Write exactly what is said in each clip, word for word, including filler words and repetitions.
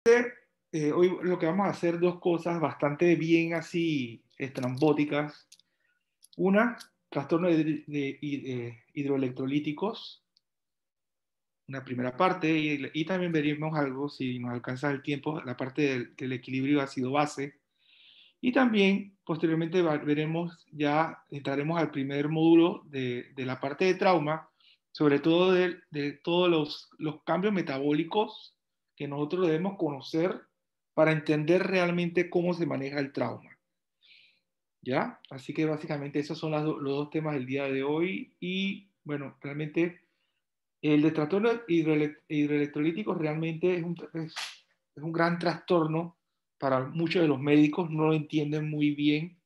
Eh, hoy lo que vamos a hacer dos cosas bastante bien así estrambóticas. Una, trastorno de, de- de hidroelectrolíticos, una primera parte, y, y también veremos algo, si nos alcanza el tiempo, la parte del, del equilibrio ácido-base. Y también, posteriormente, va- veremos, ya entraremos al primer módulo de, de la parte de trauma, sobre todo de, de todos los, los cambios metabólicos que nosotros debemos conocer para entender realmente cómo se maneja el trauma. ¿Ya? Así que básicamente esos son las do- los dos temas del día de hoy. Y bueno, realmente el de trastorno hidroele- hidroelectrolítico realmente es un, es, es un gran trastorno para muchos de los médicos, no lo entienden muy bien.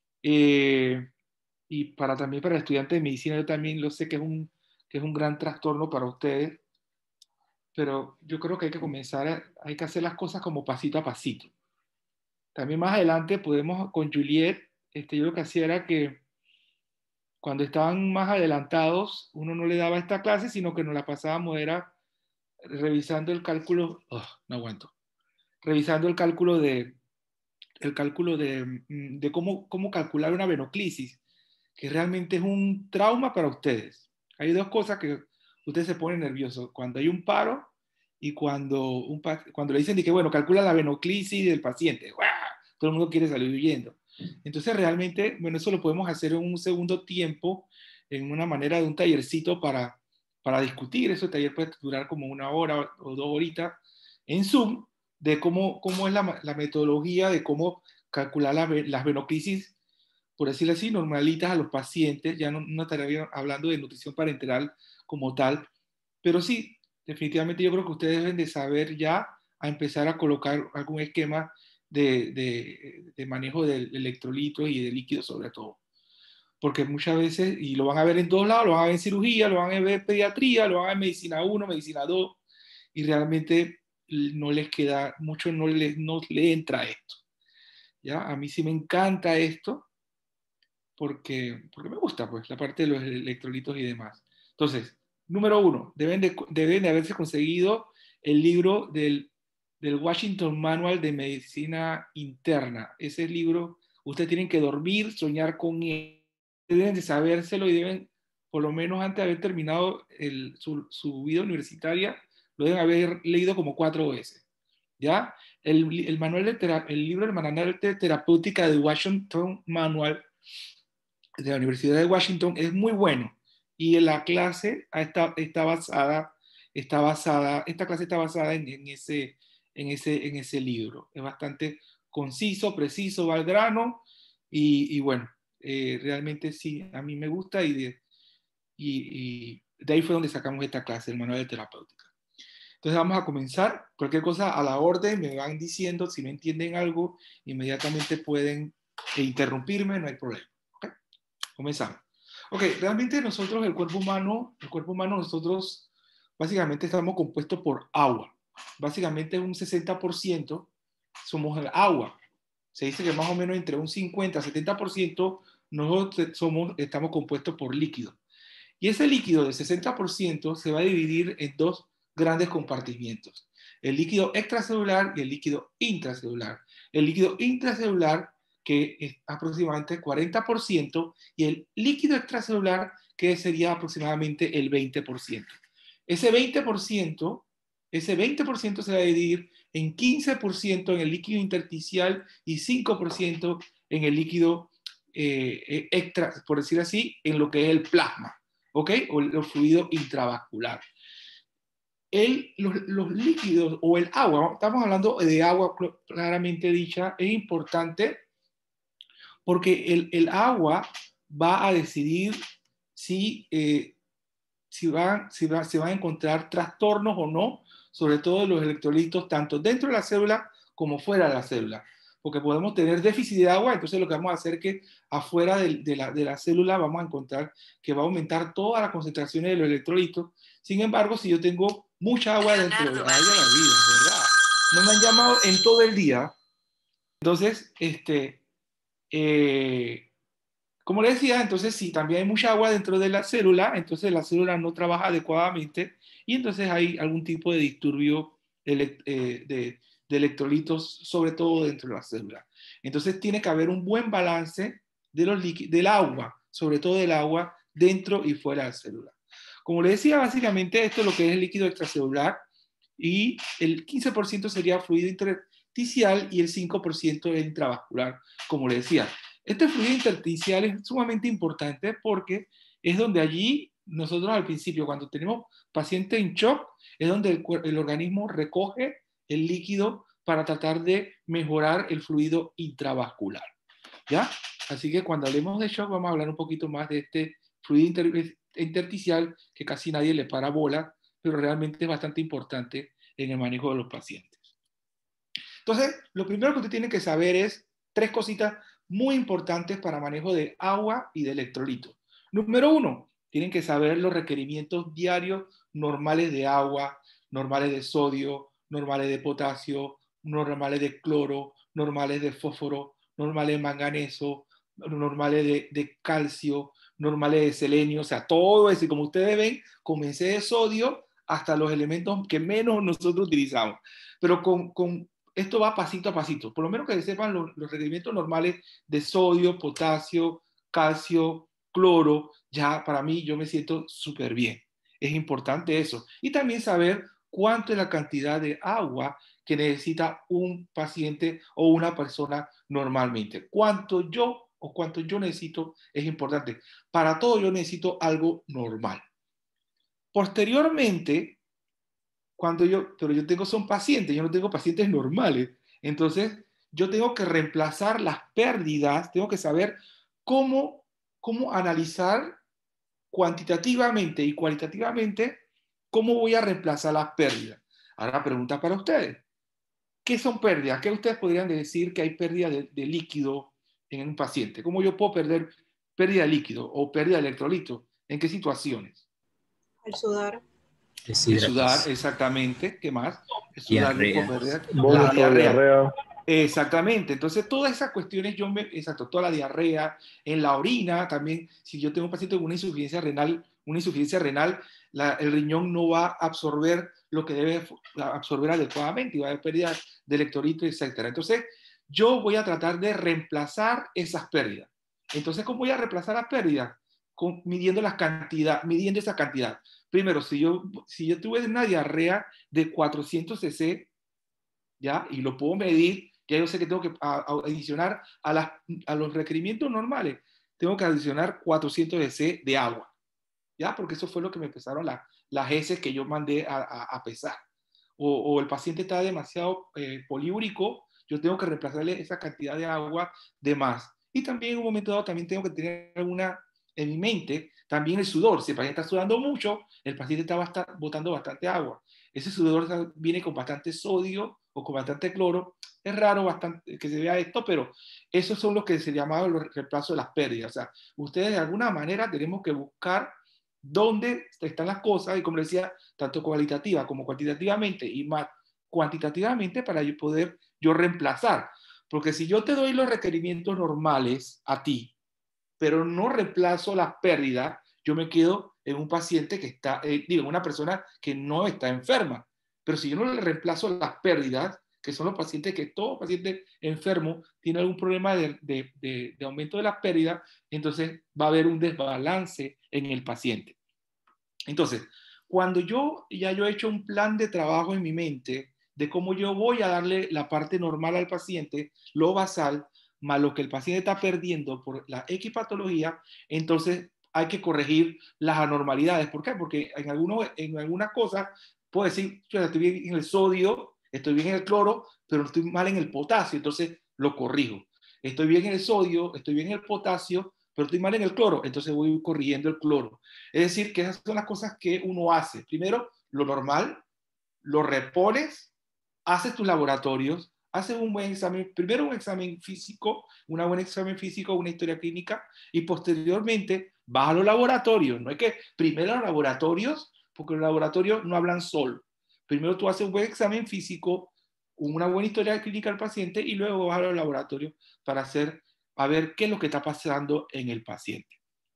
Eh, y para también para estudiantes de medicina, yo también lo sé que es un, que es un gran trastorno para ustedes, pero yo creo que hay que comenzar, a- hay que hacer las cosas como pasito a pasito. También más adelante podemos, con Juliet, este, yo lo que hacía era que cuando estaban más adelantados, uno no le daba esta clase, sino que nos la pasábamos, era revisando el cálculo, oh, no aguanto, revisando el cálculo de, el cálculo de, mm, de cómo, cómo calcular una venoclisis, que realmente es un trauma para ustedes. Hay dos cosas que ustedes se ponen nerviosos, cuando hay un paro y cuando, un, cuando le dicen de que, bueno, calcula la venoclisis del paciente. ¡Guau! Todo el mundo quiere salir huyendo. Entonces realmente, bueno, eso lo podemos hacer en un segundo tiempo, en una manera de un tallercito para, para discutir. Ese taller puede durar como una hora o dos horitas en Zoom, de cómo, cómo es la, la metodología de cómo calcular la, las venoclisis, por decirlo así, normalitas a los pacientes. Ya no, no estaría hablando de nutrición parenteral como tal, pero sí, definitivamente yo creo que ustedes deben de saber ya a empezar a colocar algún esquema de, de, de manejo de electrolitos y de líquidos sobre todo. Porque muchas veces, y lo van a ver en todos lados, lo van a ver en cirugía, lo van a ver en pediatría, lo van a ver en medicina uno, medicina dos, y realmente no les queda, mucho no les, no les entra esto. ¿Ya? A mí sí me encanta esto, porque, porque me gusta, pues, la parte de los electrolitos y demás. Entonces, número uno, deben de, deben de haberse conseguido el libro del, del Washington Manual de Medicina Interna. Ese libro, ustedes tienen que dormir, soñar con él, deben de sabérselo y deben, por lo menos antes de haber terminado el, su, su vida universitaria, lo deben haber leído como cuatro veces. ¿Ya? El, el, manual de tera, el libro del manual de terapéutica de Washington Manual de la Universidad de Washington es muy bueno, y la clase está, está basada, está basada, esta clase está basada en, en, ese, en, ese, en ese libro. Es bastante conciso, preciso, va al grano, y, y bueno, eh, realmente sí, a mí me gusta, y de, y, y de ahí fue donde sacamos esta clase, el manual de terapéutica. Entonces vamos a comenzar. Cualquier cosa a la orden, me van diciendo, si no entienden algo, inmediatamente pueden interrumpirme, no hay problema. ¿Okay? Comenzamos. Ok, realmente nosotros, el cuerpo humano, el cuerpo humano, nosotros básicamente estamos compuestos por agua. Básicamente un sesenta por ciento somos el agua. Se dice que más o menos entre un cincuenta a setenta por ciento nosotros somos, estamos compuestos por líquido. Y ese líquido del sesenta por ciento se va a dividir en dos grandes compartimientos: el líquido extracelular y el líquido intracelular. El líquido intracelular, que es aproximadamente cuarenta por ciento, y el líquido extracelular, que sería aproximadamente el veinte por ciento. Ese veinte por ciento, ese veinte por ciento se va a dividir en quince por ciento en el líquido intersticial y cinco por ciento en el líquido eh, extra, por decir así, en lo que es el plasma. ¿Ok? O el fluido intravascular. El, los, los líquidos o el agua, estamos hablando de agua claramente dicha, es importante porque el, el agua va a decidir si, eh, si, va, si va, se van a encontrar trastornos o no, sobre todo de los electrolitos, tanto dentro de la célula como fuera de la célula. Porque podemos tener déficit de agua, entonces lo que vamos a hacer es que afuera de, de, la, de la célula vamos a encontrar que va a aumentar todas las concentraciones de los electrolitos. Sin embargo, si yo tengo mucha agua dentro de la vida, ¿verdad? No me han llamado en todo el día. Entonces, este, eh, como les decía, entonces si también hay mucha agua dentro de la célula, entonces la célula no trabaja adecuadamente, y entonces hay algún tipo de disturbio de, eh, de, de electrolitos, sobre todo dentro de la célula. Entonces tiene que haber un buen balance de los del agua, sobre todo del agua, dentro y fuera de la célula. Como les decía, básicamente esto es lo que es el líquido extracelular, y el quince por ciento sería fluido intersticial y el cinco por ciento es intravascular, como les decía. Este fluido intersticial es sumamente importante porque es donde allí nosotros al principio, cuando tenemos paciente en shock, es donde el, el organismo recoge el líquido para tratar de mejorar el fluido intravascular, ¿ya? Así que cuando hablemos de shock vamos a hablar un poquito más de este fluido inter intersticial que casi nadie le para bola, pero realmente es bastante importante en el manejo de los pacientes. Entonces, lo primero que usted tiene que saber es tres cositas muy importantes para manejo de agua y de electrolitos. Número uno, tienen que saber los requerimientos diarios normales de agua, normales de sodio, normales de potasio, normales de cloro, normales de fósforo, normales de manganeso, normales de, de calcio, normales de selenio, o sea, todo eso. Y como ustedes ven, comencé de sodio hasta los elementos que menos nosotros utilizamos. Pero con, con esto va pasito a pasito. Por lo menos que sepan los, los requerimientos normales de sodio, potasio, calcio, cloro. Ya para mí yo me siento súper bien. Es importante eso. Y también saber cuánto es la cantidad de agua que necesita un paciente o una persona normalmente. Cuánto yo o cuánto yo necesito es importante. Para todo yo necesito algo normal. Posteriormente, cuando yo, pero yo tengo son pacientes, yo no tengo pacientes normales. Entonces, yo tengo que reemplazar las pérdidas, tengo que saber cómo, cómo analizar cuantitativamente y cualitativamente cómo voy a reemplazar las pérdidas. Ahora, pregunta para ustedes. ¿Qué son pérdidas? ¿Qué ustedes podrían decir que hay pérdida de, de líquido en un paciente? ¿Cómo yo puedo perder pérdida de líquido o pérdida de electrolito? ¿En qué situaciones? El sudar. El sudar, exactamente. ¿Qué más? El sudar yo puedo perder. La Vómito, diarrea. diarrea. Exactamente. Entonces, todas esas cuestiones, yo me, exacto, toda la diarrea, en la orina también, si yo tengo un paciente con una insuficiencia renal, una insuficiencia renal, la, el riñón no va a absorber lo que debe absorber adecuadamente y va a haber pérdida de electrolitos, etcétera. Entonces, yo voy a tratar de reemplazar esas pérdidas. Entonces, ¿cómo voy a reemplazar las pérdidas? Con, midiendo las cantidad, midiendo esa cantidad. Primero, si yo, si yo tuve una diarrea de cuatrocientos cc, ¿ya? Y lo puedo medir, ya yo sé que tengo que adicionar a, las, a los requerimientos normales, tengo que adicionar cuatrocientos cc de agua, ¿ya? Porque eso fue lo que me pesaron la, las heces que yo mandé a, a, a pesar. O, o el paciente está demasiado eh, poliúrico, yo tengo que reemplazarle esa cantidad de agua de más. Y también en un momento dado también tengo que tener alguna en mi mente, también el sudor. Si el paciente está sudando mucho, el paciente está bastante, botando bastante agua. Ese sudor viene con bastante sodio o con bastante cloro. Es raro bastante que se vea esto, pero esos son los que se llamaban los reemplazos de las pérdidas. O sea, ustedes de alguna manera tenemos que buscar dónde están las cosas y, como decía, tanto cualitativa como cuantitativamente y más cuantitativamente para yo poder yo reemplazar. Porque si yo te doy los requerimientos normales a ti, pero no reemplazo las pérdidas, yo me quedo en un paciente que está, eh, digo, una persona que no está enferma. Pero si yo no le reemplazo las pérdidas, que son los pacientes que todo paciente enfermo tiene algún problema de, de, de, de aumento de las pérdidas, entonces va a haber un desbalance en el paciente. Entonces, cuando yo ya yo he hecho un plan de trabajo en mi mente de cómo yo voy a darle la parte normal al paciente, lo basal, más lo que el paciente está perdiendo por la equipatología, entonces hay que corregir las anormalidades. ¿Por qué? Porque en, algunos, en algunas cosas puedo decir, yo estoy bien en el sodio, estoy bien en el cloro, pero estoy mal en el potasio, entonces lo corrijo. Estoy bien en el sodio, estoy bien en el potasio, pero estoy mal en el cloro, entonces voy corrigiendo el cloro. Es decir, que esas son las cosas que uno hace. Primero, lo normal, lo repones, haces tus laboratorios, haces un buen examen, primero un examen físico, un buen examen físico, una historia clínica, y posteriormente vas a los laboratorios. No es que primero los laboratorios, porque los laboratorios no hablan solo. Primero tú haces un buen examen físico, una buena historia clínica del paciente, y luego vas a los laboratorios para hacer, a ver qué es lo que está pasando en el paciente.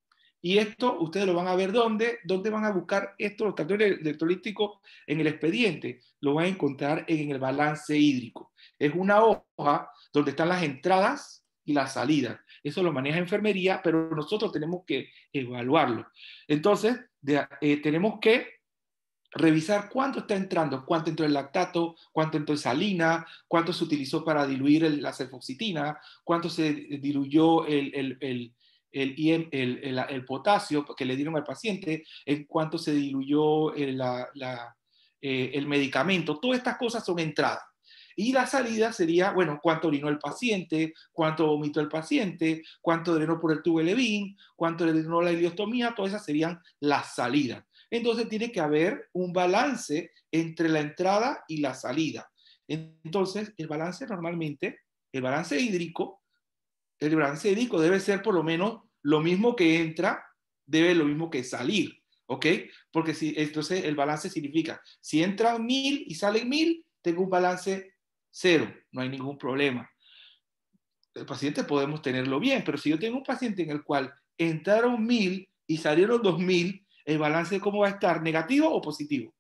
Y esto ustedes lo van a ver ¿dónde? ¿Dónde van a buscar esto, los tractores electrolíticos en el expediente? Lo van a encontrar en el balance hídrico. Es una hoja donde están las entradas y las salidas. Eso lo maneja enfermería, pero nosotros tenemos que evaluarlo. Entonces, de, eh, tenemos que revisar cuánto está entrando, cuánto entró el lactato, cuánto entró el salina, cuánto se utilizó para diluir el, la sulfoxitina, cuánto se diluyó el, el, el, el, el, el, el potasio que le dieron al paciente, en cuánto se diluyó el, la, la, eh, el medicamento. Todas estas cosas son entradas. Y la salida sería, bueno, cuánto orinó el paciente, cuánto vomitó el paciente, cuánto drenó por el tubo de Levin, cuánto le drenó la ileostomía, todas esas serían las salidas. Entonces tiene que haber un balance entre la entrada y la salida. Entonces, el balance normalmente, el balance hídrico, el balance hídrico debe ser por lo menos lo mismo que entra, debe lo mismo que salir, ¿ok? Porque si, entonces el balance significa, si entran mil y salen mil, tengo un balance cero, no hay ningún problema. El paciente podemos tenerlo bien, pero si yo tengo un paciente en el cual entraron mil y salieron dos mil, el balance cómo va a estar, negativo o positivo.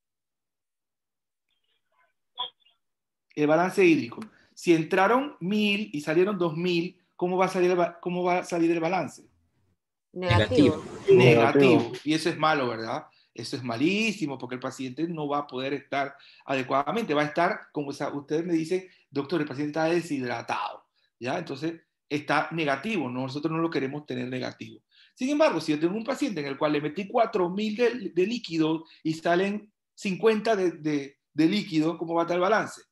El balance hídrico. Si entraron mil y salieron dos mil, ¿cómo va a salir el, cómo va a salir el balance? Negativo. Negativo. Y eso es malo, ¿verdad? Eso es malísimo porque el paciente no va a poder estar adecuadamente. Va a estar, como ustedes me dicen, doctor, el paciente está deshidratado. ¿Ya? Entonces está negativo. Nosotros no lo queremos tener negativo. Sin embargo, si yo tengo un paciente en el cual le metí cuatro mil de, de líquido y salen cincuenta de, de, de líquido, ¿cómo va a estar el balance?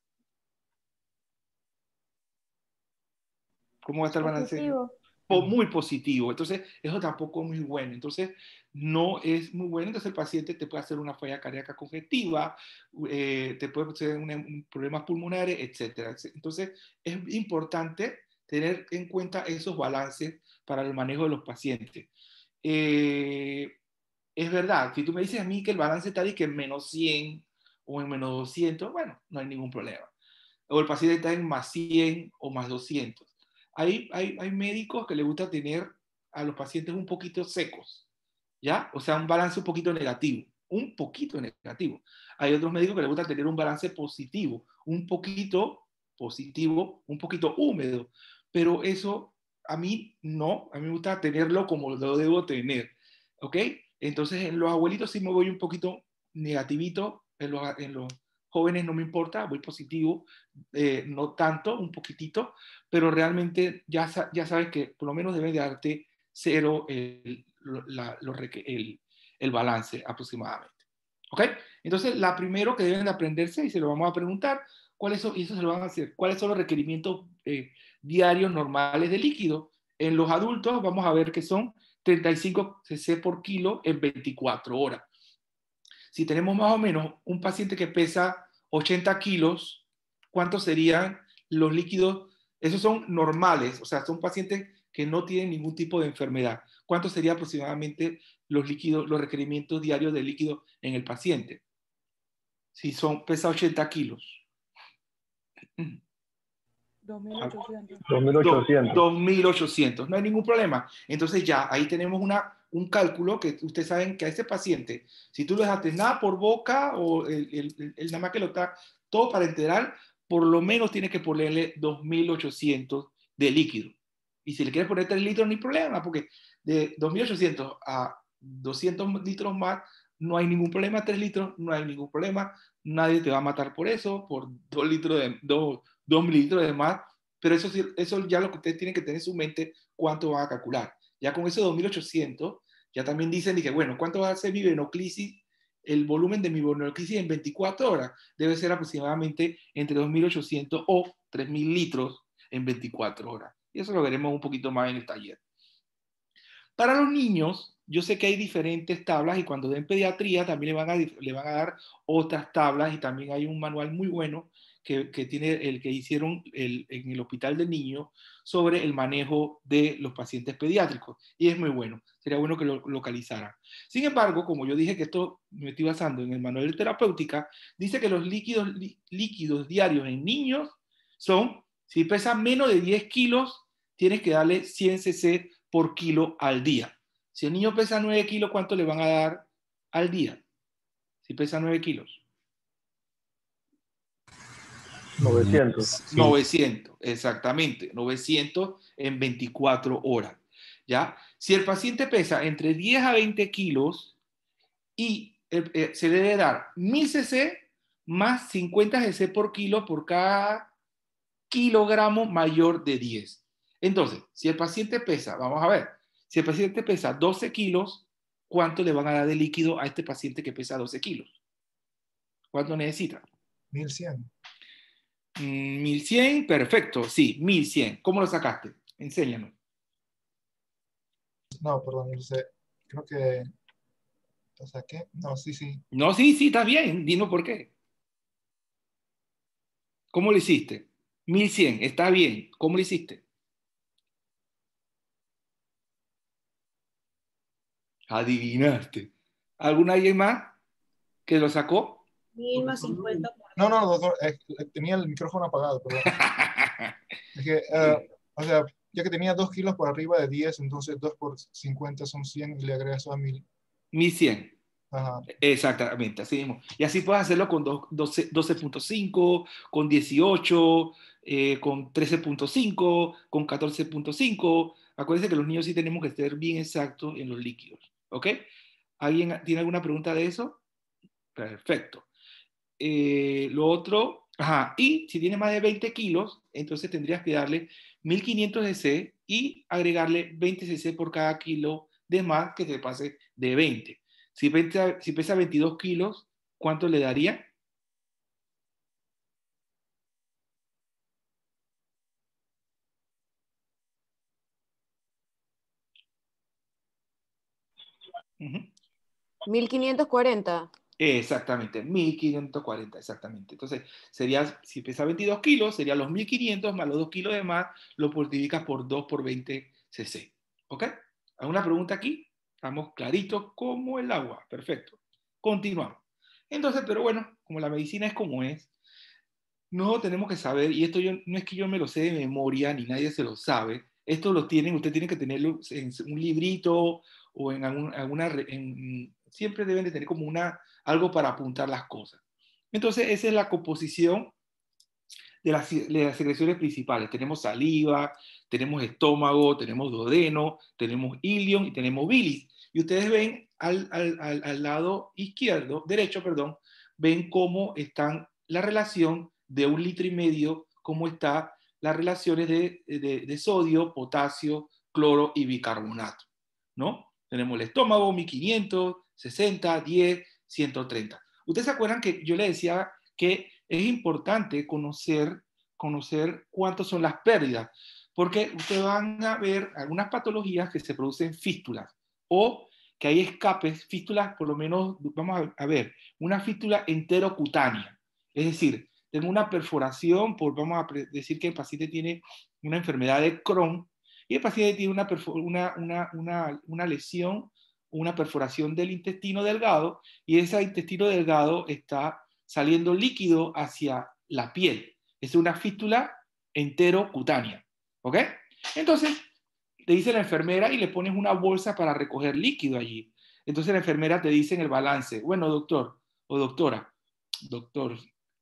¿Cómo va a estar el balance? Positivo. Muy positivo. Entonces, eso tampoco es muy bueno. Entonces, no es muy bueno. Entonces, el paciente te puede hacer una falla cardíaca congestiva, eh, te puede hacer un, un, problemas pulmonares, etcétera. Entonces, es importante tener en cuenta esos balances para el manejo de los pacientes. Eh, es verdad, si tú me dices a mí que el balance está ahí que en menos cien o en menos doscientos, bueno, no hay ningún problema. O el paciente está en más cien o más doscientos. Hay, hay, hay médicos que les gusta tener a los pacientes un poquito secos, ¿ya? O sea, un balance un poquito negativo, un poquito negativo. Hay otros médicos que les gusta tener un balance positivo, un poquito positivo, un poquito húmedo, pero eso a mí no, a mí me gusta tenerlo como lo debo tener, ¿ok? Entonces en los abuelitos sí me voy un poquito negativito, en los, en los jóvenes no me importa, voy positivo, eh, no tanto, un poquitito, pero realmente ya, ya sabes que por lo menos debe de darte cero el, la, lo, el, el balance aproximadamente. ¿Ok? Entonces, la primero que deben de aprenderse, y se lo vamos a preguntar, ¿cuáles son, y eso se lo van a hacer, cuáles son los requerimientos eh, diarios normales de líquido? En los adultos vamos a ver que son treinta y cinco cc por kilo en veinticuatro horas. Si tenemos más o menos un paciente que pesa ochenta kilos, ¿cuántos serían los líquidos? Esos son normales, o sea, son pacientes que no tienen ningún tipo de enfermedad. ¿Cuántos serían aproximadamente los líquidos, los requerimientos diarios de líquido en el paciente? Si son, pesa ochenta kilos. dos mil ochocientos. dos mil ochocientos. No hay ningún problema. Entonces ya, ahí tenemos una, un cálculo que ustedes saben que a ese paciente, si tú le das nada por boca o el, el, el, el nada más que lo está todo para enterar, por lo menos tiene que ponerle dos mil ochocientos de líquido. Y si le quieres poner tres litros, no hay problema, porque de dos mil ochocientos a doscientos litros más, no hay ningún problema. tres litros, no hay ningún problema. Nadie te va a matar por eso, por dos litros de, dos, dos mililitros de más. Pero eso, eso ya lo que ustedes tienen que tener en su mente, cuánto van a calcular. Ya con esos dos mil ochocientos, ya también dicen, dije, bueno, ¿cuánto va a ser mi venoclisis? El volumen de mi venoclisis en veinticuatro horas debe ser aproximadamente entre dos mil ochocientos o tres mil litros en veinticuatro horas. Y eso lo veremos un poquito más en el taller. Para los niños, yo sé que hay diferentes tablas y cuando den pediatría también le van a, le van a dar otras tablas y también hay un manual muy bueno que, que tiene el que hicieron el, en el Hospital del Niño sobre el manejo de los pacientes pediátricos y es muy bueno, sería bueno que lo localizaran. Sin embargo, como yo dije que esto me estoy basando en el manual de terapéutica, dice que los líquidos, líquidos diarios en niños son, si pesan menos de diez kilos, tienes que darle cien cc por kilo al día. Si el niño pesa nueve kilos, ¿cuánto le van a dar al día? Si pesa nueve kilos. novecientos. Sí. novecientos, exactamente. novecientos en veinticuatro horas. ¿Ya? Si el paciente pesa entre diez a veinte kilos y eh, eh, se le debe dar mil cc más cincuenta cc por kilo por cada kilogramo mayor de diez. Entonces, si el paciente pesa, vamos a ver, si el paciente pesa doce kilos, ¿cuánto le van a dar de líquido a este paciente que pesa doce kilos? ¿Cuánto necesita? mil cien. Mm, mil cien, perfecto, sí, mil cien. ¿Cómo lo sacaste? Enséñanos. No, perdón, no sé. Creo que lo saqué. No, sí, sí. No, sí, sí, está bien, dinos por qué. ¿Cómo lo hiciste? mil cien, está bien. ¿Cómo lo hiciste? Adivinaste. ¿Alguna alguien más que lo sacó? Mil más cincuenta por No, no, doctor, eh, tenía el micrófono apagado, perdón. Es que, eh, o sea, ya que tenía dos kilos por arriba de diez, entonces dos por cincuenta son cien y le agregas a mil. mil cien. Ajá. Exactamente, así mismo. Y así puedes hacerlo con doce punto cinco, con dieciocho, eh, con trece punto cinco, con catorce punto cinco. Acuérdense que los niños sí tenemos que ser bien exactos en los líquidos. ¿Ok? ¿Alguien tiene alguna pregunta de eso? Perfecto. Eh, lo otro, ajá, y si tiene más de veinte kilos, entonces tendrías que darle mil quinientos cc y agregarle veinte cc por cada kilo de más que te pase de veinte. Si pesa, si pesa veintidós kilos, ¿cuánto le daría? Uh-huh. mil quinientos cuarenta. Exactamente, mil quinientos cuarenta, exactamente. Entonces, sería, si pesa veintidós kilos, serían los mil quinientos más los dos kilos de más, lo multiplicas por dos por veinte cc. ¿Ok? ¿Alguna pregunta aquí? Estamos claritos como el agua. Perfecto. Continuamos. Entonces, pero bueno, como la medicina es como es, no tenemos que saber, y esto yo, no es que yo me lo sé de memoria, ni nadie se lo sabe, esto lo tienen, usted tiene que tenerlo en un librito o en algún, alguna, en, siempre deben de tener como una, algo para apuntar las cosas. Entonces, esa es la composición de las, de las secreciones principales. Tenemos saliva, tenemos estómago, tenemos duodeno, tenemos ilion y tenemos bilis. Y ustedes ven al, al, al, al lado izquierdo, derecho, perdón, ven cómo están la relación de un litro y medio, cómo están las relaciones de, de, de sodio, potasio, cloro y bicarbonato, ¿no? Tenemos el estómago, mil quinientos, sesenta, diez, ciento treinta. ¿Ustedes se acuerdan que yo les decía que es importante conocer, conocer cuántas son las pérdidas? Porque ustedes van a ver algunas patologías que se producen fístulas o que hay escapes, fístulas, por lo menos, vamos a ver, una fístula enterocutánea. Es decir, tengo una perforación, por, vamos a decir que el paciente tiene una enfermedad de Crohn y el paciente tiene una, una, una, una, una lesión, una perforación del intestino delgado y ese intestino delgado está saliendo líquido hacia la piel. Es una fístula enterocutánea. ¿Ok? Entonces, te dice la enfermera y le pones una bolsa para recoger líquido allí. Entonces la enfermera te dice en el balance, bueno, doctor o doctora, doctor,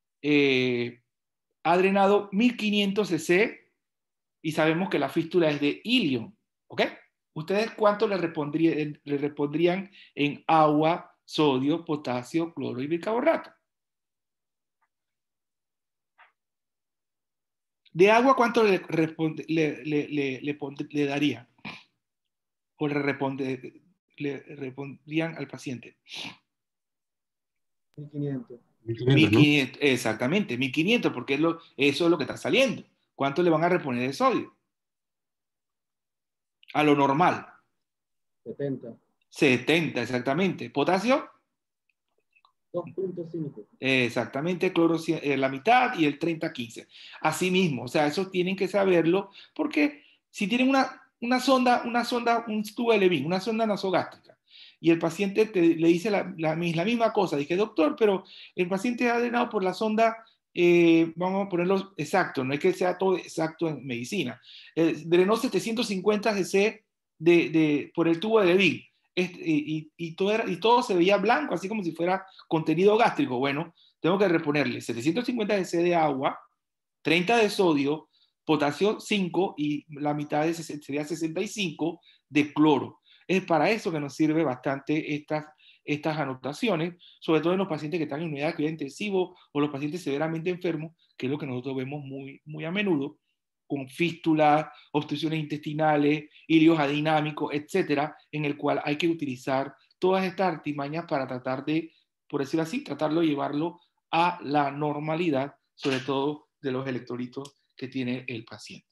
eh, ha drenado mil quinientos cc y sabemos que la fístula es de ilion, ¿ok? ¿Ustedes cuánto le, repondrían, le repondrían en agua, sodio, potasio, cloro y bicarbonato? De agua, ¿cuánto le, le, le, le, le, le daría? O le, responde, le respondrían al paciente. mil quinientos. mil quinientos, ¿no? Exactamente, mil quinientos, porque es lo, eso es lo que está saliendo. ¿Cuánto le van a reponer de sodio? A lo normal. setenta. setenta, exactamente. ¿Potasio? dos punto cinco. Exactamente, cloro eh, la mitad y el treinta quince. Así mismo, o sea, eso tienen que saberlo porque si tienen una, una sonda, una sonda, un tubo de Levin, una sonda nasogástrica, y el paciente te, le dice la, la, la misma cosa, dije, doctor, pero el paciente ha drenado por la sonda, eh, vamos a ponerlo exacto, no es que sea todo exacto en medicina, eh, drenó setecientos cincuenta cc de, de, por el tubo de Levin, este, y, y, todo era, y todo se veía blanco, así como si fuera contenido gástrico. Bueno, tengo que reponerle setecientos cincuenta de ce de agua, treinta de sodio, potasio cinco y la mitad de, sería sesenta y cinco de cloro. Es para eso que nos sirve bastante estas, estas anotaciones, sobre todo en los pacientes que están en unidad de cuidado intensivo o los pacientes severamente enfermos, que es lo que nosotros vemos muy, muy a menudo, con fístulas, obstrucciones intestinales, hilios adinámicos, etcétera, en el cual hay que utilizar todas estas artimañas para tratar de, por decirlo así, tratarlo de llevarlo a la normalidad, sobre todo de los electrolitos que tiene el paciente.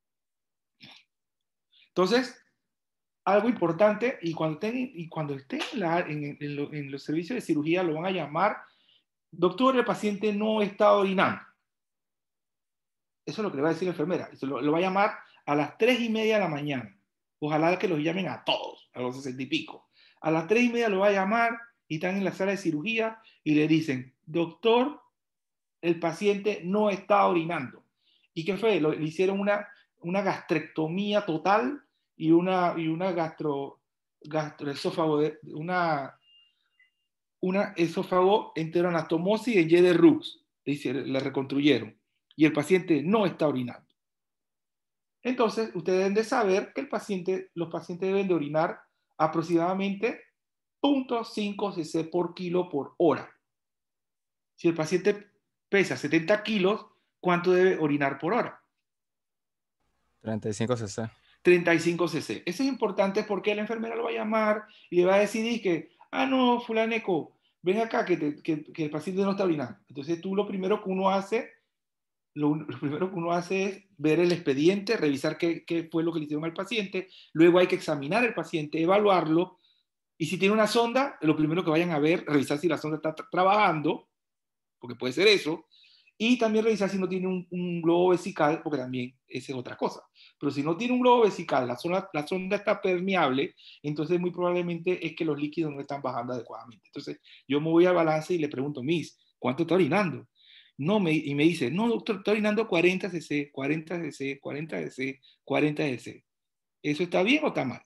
Entonces, algo importante, y cuando estén, y cuando estén en, la, en, en, lo, en los servicios de cirugía lo van a llamar, doctor, el paciente no está orinando. Eso es lo que le va a decir la enfermera. Eso lo, lo va a llamar a las tres y media de la mañana. Ojalá que los llamen a todos, a los sesenta y pico. A las tres y media lo va a llamar y están en la sala de cirugía y le dicen, doctor, el paciente no está orinando. ¿Y qué fue? Lo, le hicieron una, una gastrectomía total y una, y una gastro, gastroesófago, una, una esófago enteroanastomosis en Y de Rux. Le, hicieron, le reconstruyeron. Y el paciente no está orinando. Entonces, ustedes deben de saber que el paciente, los pacientes deben de orinar aproximadamente cero punto cinco cc por kilo por hora. Si el paciente pesa setenta kilos, ¿cuánto debe orinar por hora? treinta y cinco cc. treinta y cinco cc. Eso es importante porque la enfermera lo va a llamar y le va a decir que, ah, no, fulaneco, ven acá que, te, que, que el paciente no está orinando. Entonces tú lo primero que uno hace, lo, lo primero que uno hace es ver el expediente, revisar qué, qué fue lo que le hicieron al paciente, luego hay que examinar al paciente, evaluarlo, y si tiene una sonda, lo primero que vayan a ver, revisar si la sonda está tra trabajando, porque puede ser eso, y también revisar si no tiene un, un globo vesical, porque también esa es otra cosa. Pero si no tiene un globo vesical, la sonda, la sonda está permeable, entonces muy probablemente es que los líquidos no están bajando adecuadamente. Entonces yo me voy al balance y le pregunto, Miss, ¿cuánto está orinando? No, me, y me dice, no, doctor, está orinando cuarenta cc, cuarenta cc, cuarenta cc, cuarenta cc. ¿Eso está bien o está mal?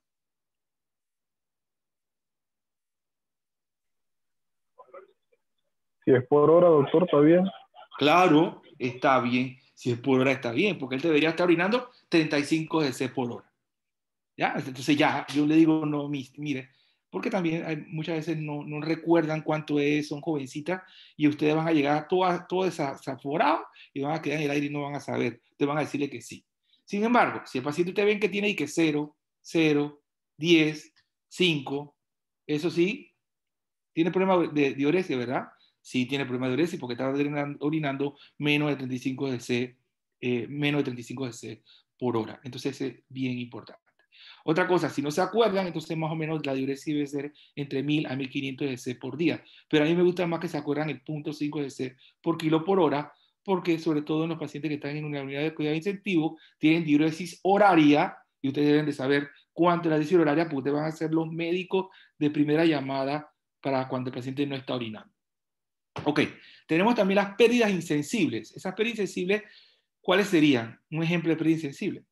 Si es por hora, doctor, está bien. Claro, está bien. Si es por hora, está bien, porque él debería estar orinando treinta y cinco cc por hora. ¿Ya? Entonces ya, yo le digo, no, mire, porque también hay, muchas veces no, no recuerdan cuánto es, son jovencitas, y ustedes van a llegar todo, todo desaforado y van a quedar en el aire y no van a saber. Ustedes van a decirle que sí. Sin embargo, si el paciente ustedes ven que tiene y que cero, cero, diez, cinco, eso sí, tiene problema de diuresis, ¿verdad? Sí tiene problema de diuresis porque está orinando menos de treinta y cinco cc, eh, menos de treinta y cinco cc por hora. Entonces es bien importante. Otra cosa, si no se acuerdan, entonces más o menos la diuresis debe ser entre mil a mil quinientos cc por día. Pero a mí me gusta más que se acuerdan el cero punto cinco cc por kilo por hora, porque sobre todo en los pacientes que están en una unidad de cuidado intensivo tienen diuresis horaria, y ustedes deben de saber cuánto es la diuresis horaria, porque ustedes van a ser los médicos de primera llamada para cuando el paciente no está orinando. Ok, tenemos también las pérdidas insensibles. Esas pérdidas insensibles, ¿cuáles serían? Un ejemplo de pérdida insensible.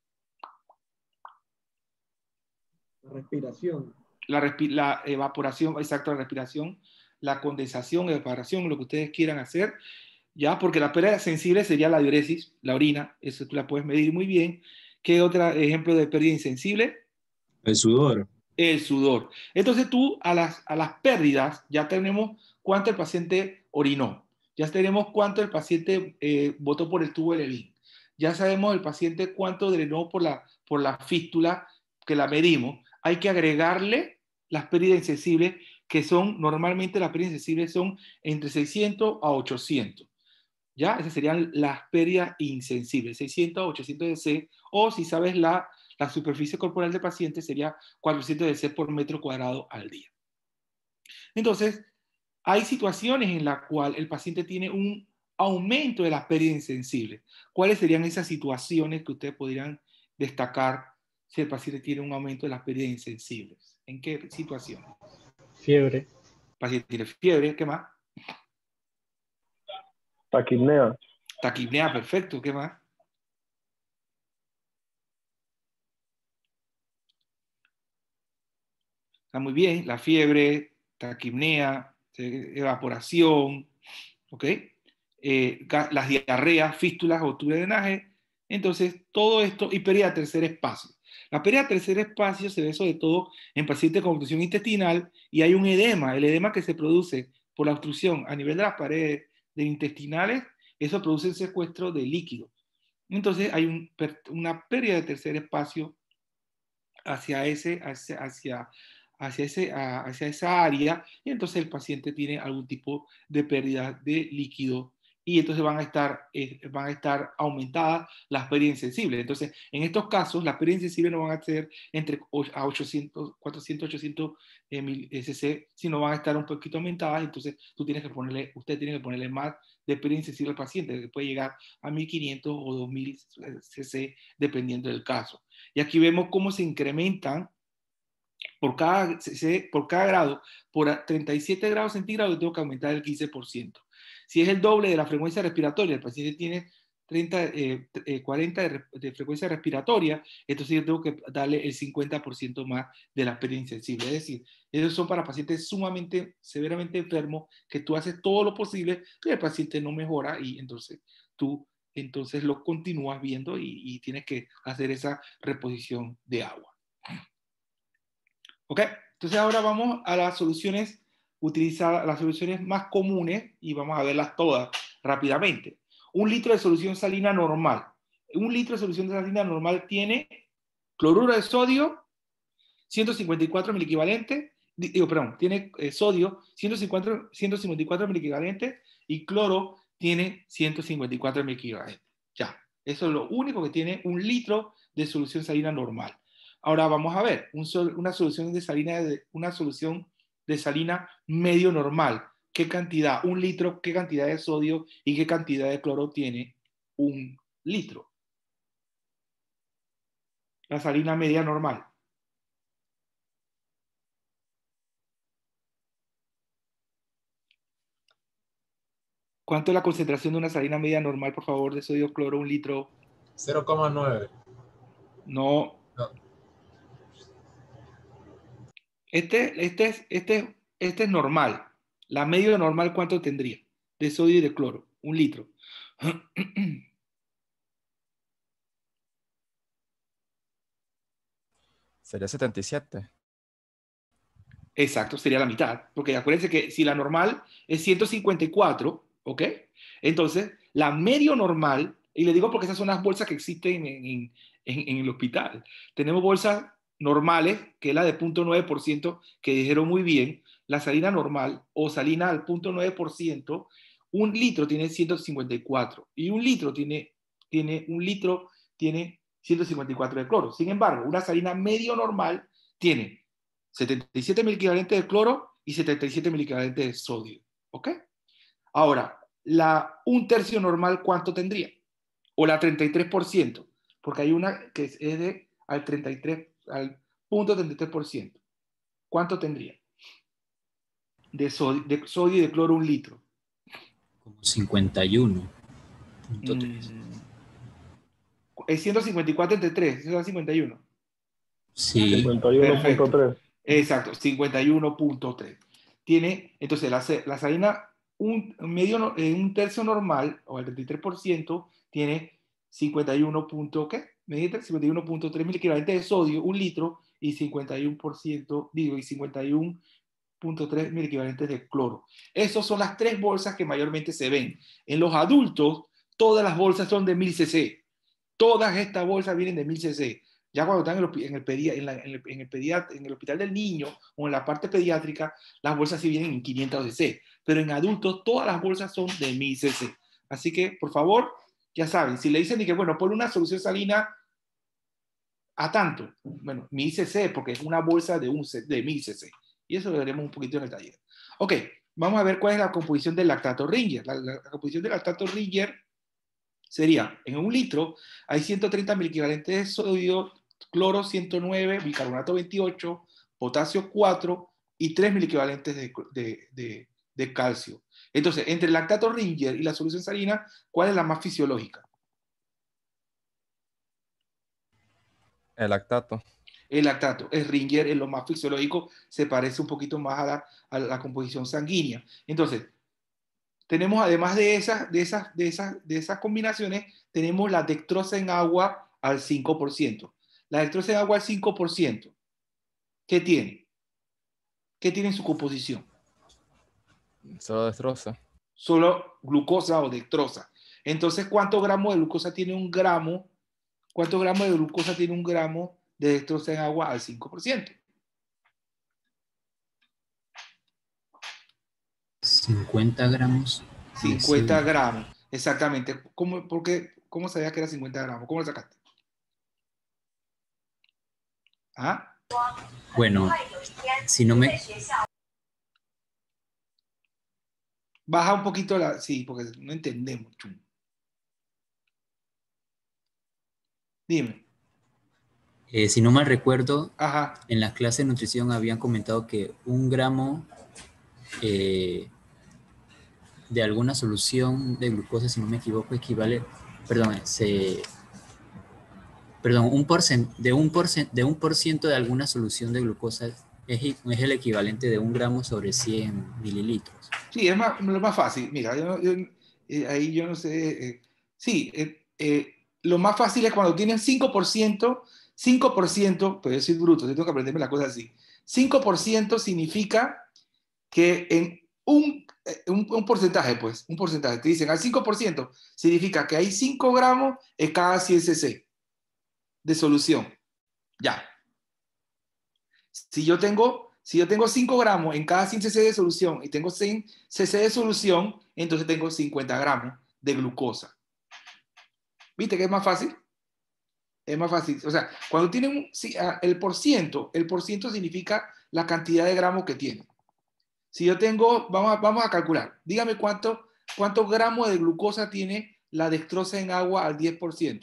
La respiración. La, respi la evaporación, exacto, la respiración, la condensación, evaporación, lo que ustedes quieran hacer, ya, porque la pérdida sensible sería la diuresis, la orina, eso tú la puedes medir muy bien. ¿Qué otro ejemplo de pérdida insensible? El sudor. El sudor. Entonces tú a las, a las pérdidas ya tenemos cuánto el paciente orinó, ya tenemos cuánto el paciente eh, botó por el tubo de Levin, ya sabemos el paciente cuánto drenó por la, por la fístula que la medimos. Hay que agregarle las pérdidas insensibles, que son, normalmente las pérdidas insensibles son entre seiscientos a ochocientos. ¿Ya? Esas serían las pérdidas insensibles, seiscientos a ochocientos cc, o si sabes la, la superficie corporal del paciente sería cuatrocientos cc por metro cuadrado al día. Entonces, hay situaciones en las cuales el paciente tiene un aumento de las pérdidas insensibles. ¿Cuáles serían esas situaciones que ustedes podrían destacar si el paciente tiene un aumento de las pérdidas insensibles? ¿En qué situaciones? Fiebre. El paciente tiene fiebre, ¿qué más? Taquipnea. Taquipnea, perfecto, ¿qué más? Está muy bien. La fiebre, taquipnea, evaporación, ¿ok? Eh, las diarreas, fístulas, obturas de drenaje. Entonces, todo esto, y pérdida de tercer espacio. La pérdida de tercer espacio se ve sobre todo en pacientes con obstrucción intestinal y hay un edema. El edema que se produce por la obstrucción a nivel de las paredes de intestinales, eso produce el secuestro de líquido. Entonces, hay un, una pérdida de tercer espacio hacia, ese, hacia, hacia, hacia, ese, hacia esa área, y entonces el paciente tiene algún tipo de pérdida de líquido y entonces van a estar, eh, van a estar aumentadas las pérdidas insensibles. Entonces, en estos casos, las pérdidas insensibles no van a ser entre a ochocientos, cuatrocientos, ochocientos eh, mil cc, sino van a estar un poquito aumentadas. Entonces, tú tienes que ponerle, usted tiene que ponerle más de pérdida insensible al paciente, que puede llegar a mil quinientos o dos mil cc, dependiendo del caso. Y aquí vemos cómo se incrementan por cada, por cada grado, por treinta y siete grados centígrados, yo tengo que aumentar el quince por ciento. Si es el doble de la frecuencia respiratoria, el paciente tiene treinta, eh, cuarenta de, de frecuencia respiratoria, entonces yo tengo que darle el cincuenta por ciento más de la pérdida insensible. Es decir, esos son para pacientes sumamente, severamente enfermos, que tú haces todo lo posible, pero el paciente no mejora y entonces tú entonces lo continúas viendo y, y tienes que hacer esa reposición de agua. ¿Ok? Entonces ahora vamos a las soluciones utilizadas, las soluciones más comunes y vamos a verlas todas rápidamente. Un litro de solución salina normal. Un litro de solución de salina normal tiene cloruro de sodio, ciento cincuenta y cuatro miliequivalentes, digo, perdón, tiene eh, sodio, ciento cincuenta y cuatro miliequivalentes y cloro tiene ciento cincuenta y cuatro miliequivalentes. Ya, eso es lo único que tiene un litro de solución salina normal. Ahora vamos a ver un sol, una solución de salina, de, una solución de salina medio normal. ¿Qué cantidad? Un litro, ¿qué cantidad de sodio y qué cantidad de cloro tiene un litro? La salina media normal. ¿Cuánto es la concentración de una salina media normal, por favor, de sodio cloro, un litro? cero coma nueve. No. No. Este, este, es, este, este es normal. La media normal, ¿cuánto tendría? De sodio y de cloro. Un litro. Sería setenta y siete. Exacto, sería la mitad. Porque acuérdense que si la normal es ciento cincuenta y cuatro, ¿ok? Entonces, la medio normal, y le digo porque esas son las bolsas que existen en, en, en, en el hospital. Tenemos bolsas normales, que es la de cero punto nueve por ciento, que dijeron muy bien. La salina normal o salina al cero punto nueve por ciento, un litro tiene ciento cincuenta y cuatro. Y un litro tiene, tiene, un litro tiene ciento cincuenta y cuatro de cloro. Sin embargo, una salina medio normal tiene setenta y siete mil equivalentes de cloro y setenta y siete mil equivalentes de sodio. ¿Ok? Ahora, la un tercio normal, ¿cuánto tendría? O la treinta y tres por ciento, porque hay una que es de al treinta y tres, al punto treinta y tres por ciento. ¿Cuánto tendría? De sodio, de sodio y de cloro un litro. Como cincuenta y uno punto tres. Mm. Es ciento cincuenta y cuatro entre tres, ciento cincuenta y uno. Sí. cincuenta y uno punto tres. Exacto, cincuenta y uno punto tres. Tiene, entonces, la, la salina, un, medio, un tercio normal, o el treinta y tres por ciento, tiene cincuenta y uno. ¿Qué? cincuenta y uno punto tres mil equivalentes de sodio, un litro, y cincuenta y uno por ciento, digo, y cincuenta y uno punto tres mil equivalentes de cloro. Esas son las tres bolsas que mayormente se ven. En los adultos, todas las bolsas son de mil cc. Todas estas bolsas vienen de mil cc. Ya cuando están en el, en, el pedia, en, la, en, el, en, el pediat, en el hospital del niño o en la parte pediátrica, las bolsas sí vienen en quinientos cc. Pero en adultos, todas las bolsas son de mil cc. Así que, por favor, ya saben, si le dicen que, bueno, pon una solución salina a tanto, bueno, mil cc, porque es una bolsa de, un, de mil cc. Y eso lo veremos un poquito en el taller. Ok, vamos a ver cuál es la composición del lactato Ringer. La, la, la composición del lactato Ringer sería, en un litro, hay ciento treinta mil equivalentes de sodio, cloro ciento nueve, bicarbonato veintiocho, potasio cuatro y tres mil equivalentes de, de, de, de calcio. Entonces, entre el lactato Ringer y la solución salina, ¿cuál es la más fisiológica? El lactato. el lactato. El Ringer es lo más fisiológico, se parece un poquito más a la, a la composición sanguínea. Entonces, tenemos además de esas, de, esas, de, esas, de esas combinaciones, tenemos la dextrosa en agua al cinco por ciento. La dextrosa en agua al cinco por ciento, ¿qué tiene? ¿Qué tiene en su composición? Solo destroza. Solo glucosa o dextrosa. Entonces, ¿cuántos gramos de glucosa tiene un gramo? ¿Cuántos gramos de glucosa tiene un gramo de dextrosa en agua al cinco por ciento? cincuenta gramos. cincuenta gramos, exactamente. ¿Cómo, por qué, ¿Cómo sabías que era cincuenta gramos? ¿Cómo lo sacaste? ¿Ah? Bueno, si no me... Baja un poquito la... Sí, porque no entendemos. Chum. Dime. Eh, si no mal recuerdo, Ajá. en las clases de nutrición habían comentado que un gramo eh, de alguna solución de glucosa, si no me equivoco, equivale, perdón, se, perdón, un porcent, de, un porcent, de un por ciento de alguna solución de glucosa es, es el equivalente de un gramo sobre cien mililitros. Sí, es más, lo más fácil. Mira, yo, yo, eh, ahí yo no sé. Eh, sí, eh, eh, lo más fácil es cuando tienen cinco por ciento, cinco por ciento, pero yo soy bruto, yo tengo que aprenderme la cosa así. cinco por ciento significa que en un, un, un porcentaje, pues, un porcentaje, te dicen al cinco por ciento, significa que hay cinco gramos en cada cien cc de solución. Ya. Si yo tengo... Si yo tengo cinco gramos en cada cien cc de solución y tengo cien cc de solución, entonces tengo cincuenta gramos de glucosa. ¿Viste que es más fácil? Es más fácil. O sea, cuando tienen un, si, el por ciento, el por ciento significa la cantidad de gramos que tiene. Si yo tengo, vamos a, vamos a calcular. Dígame cuánto, cuántos gramos de glucosa tiene la dextrosa en agua al diez por ciento.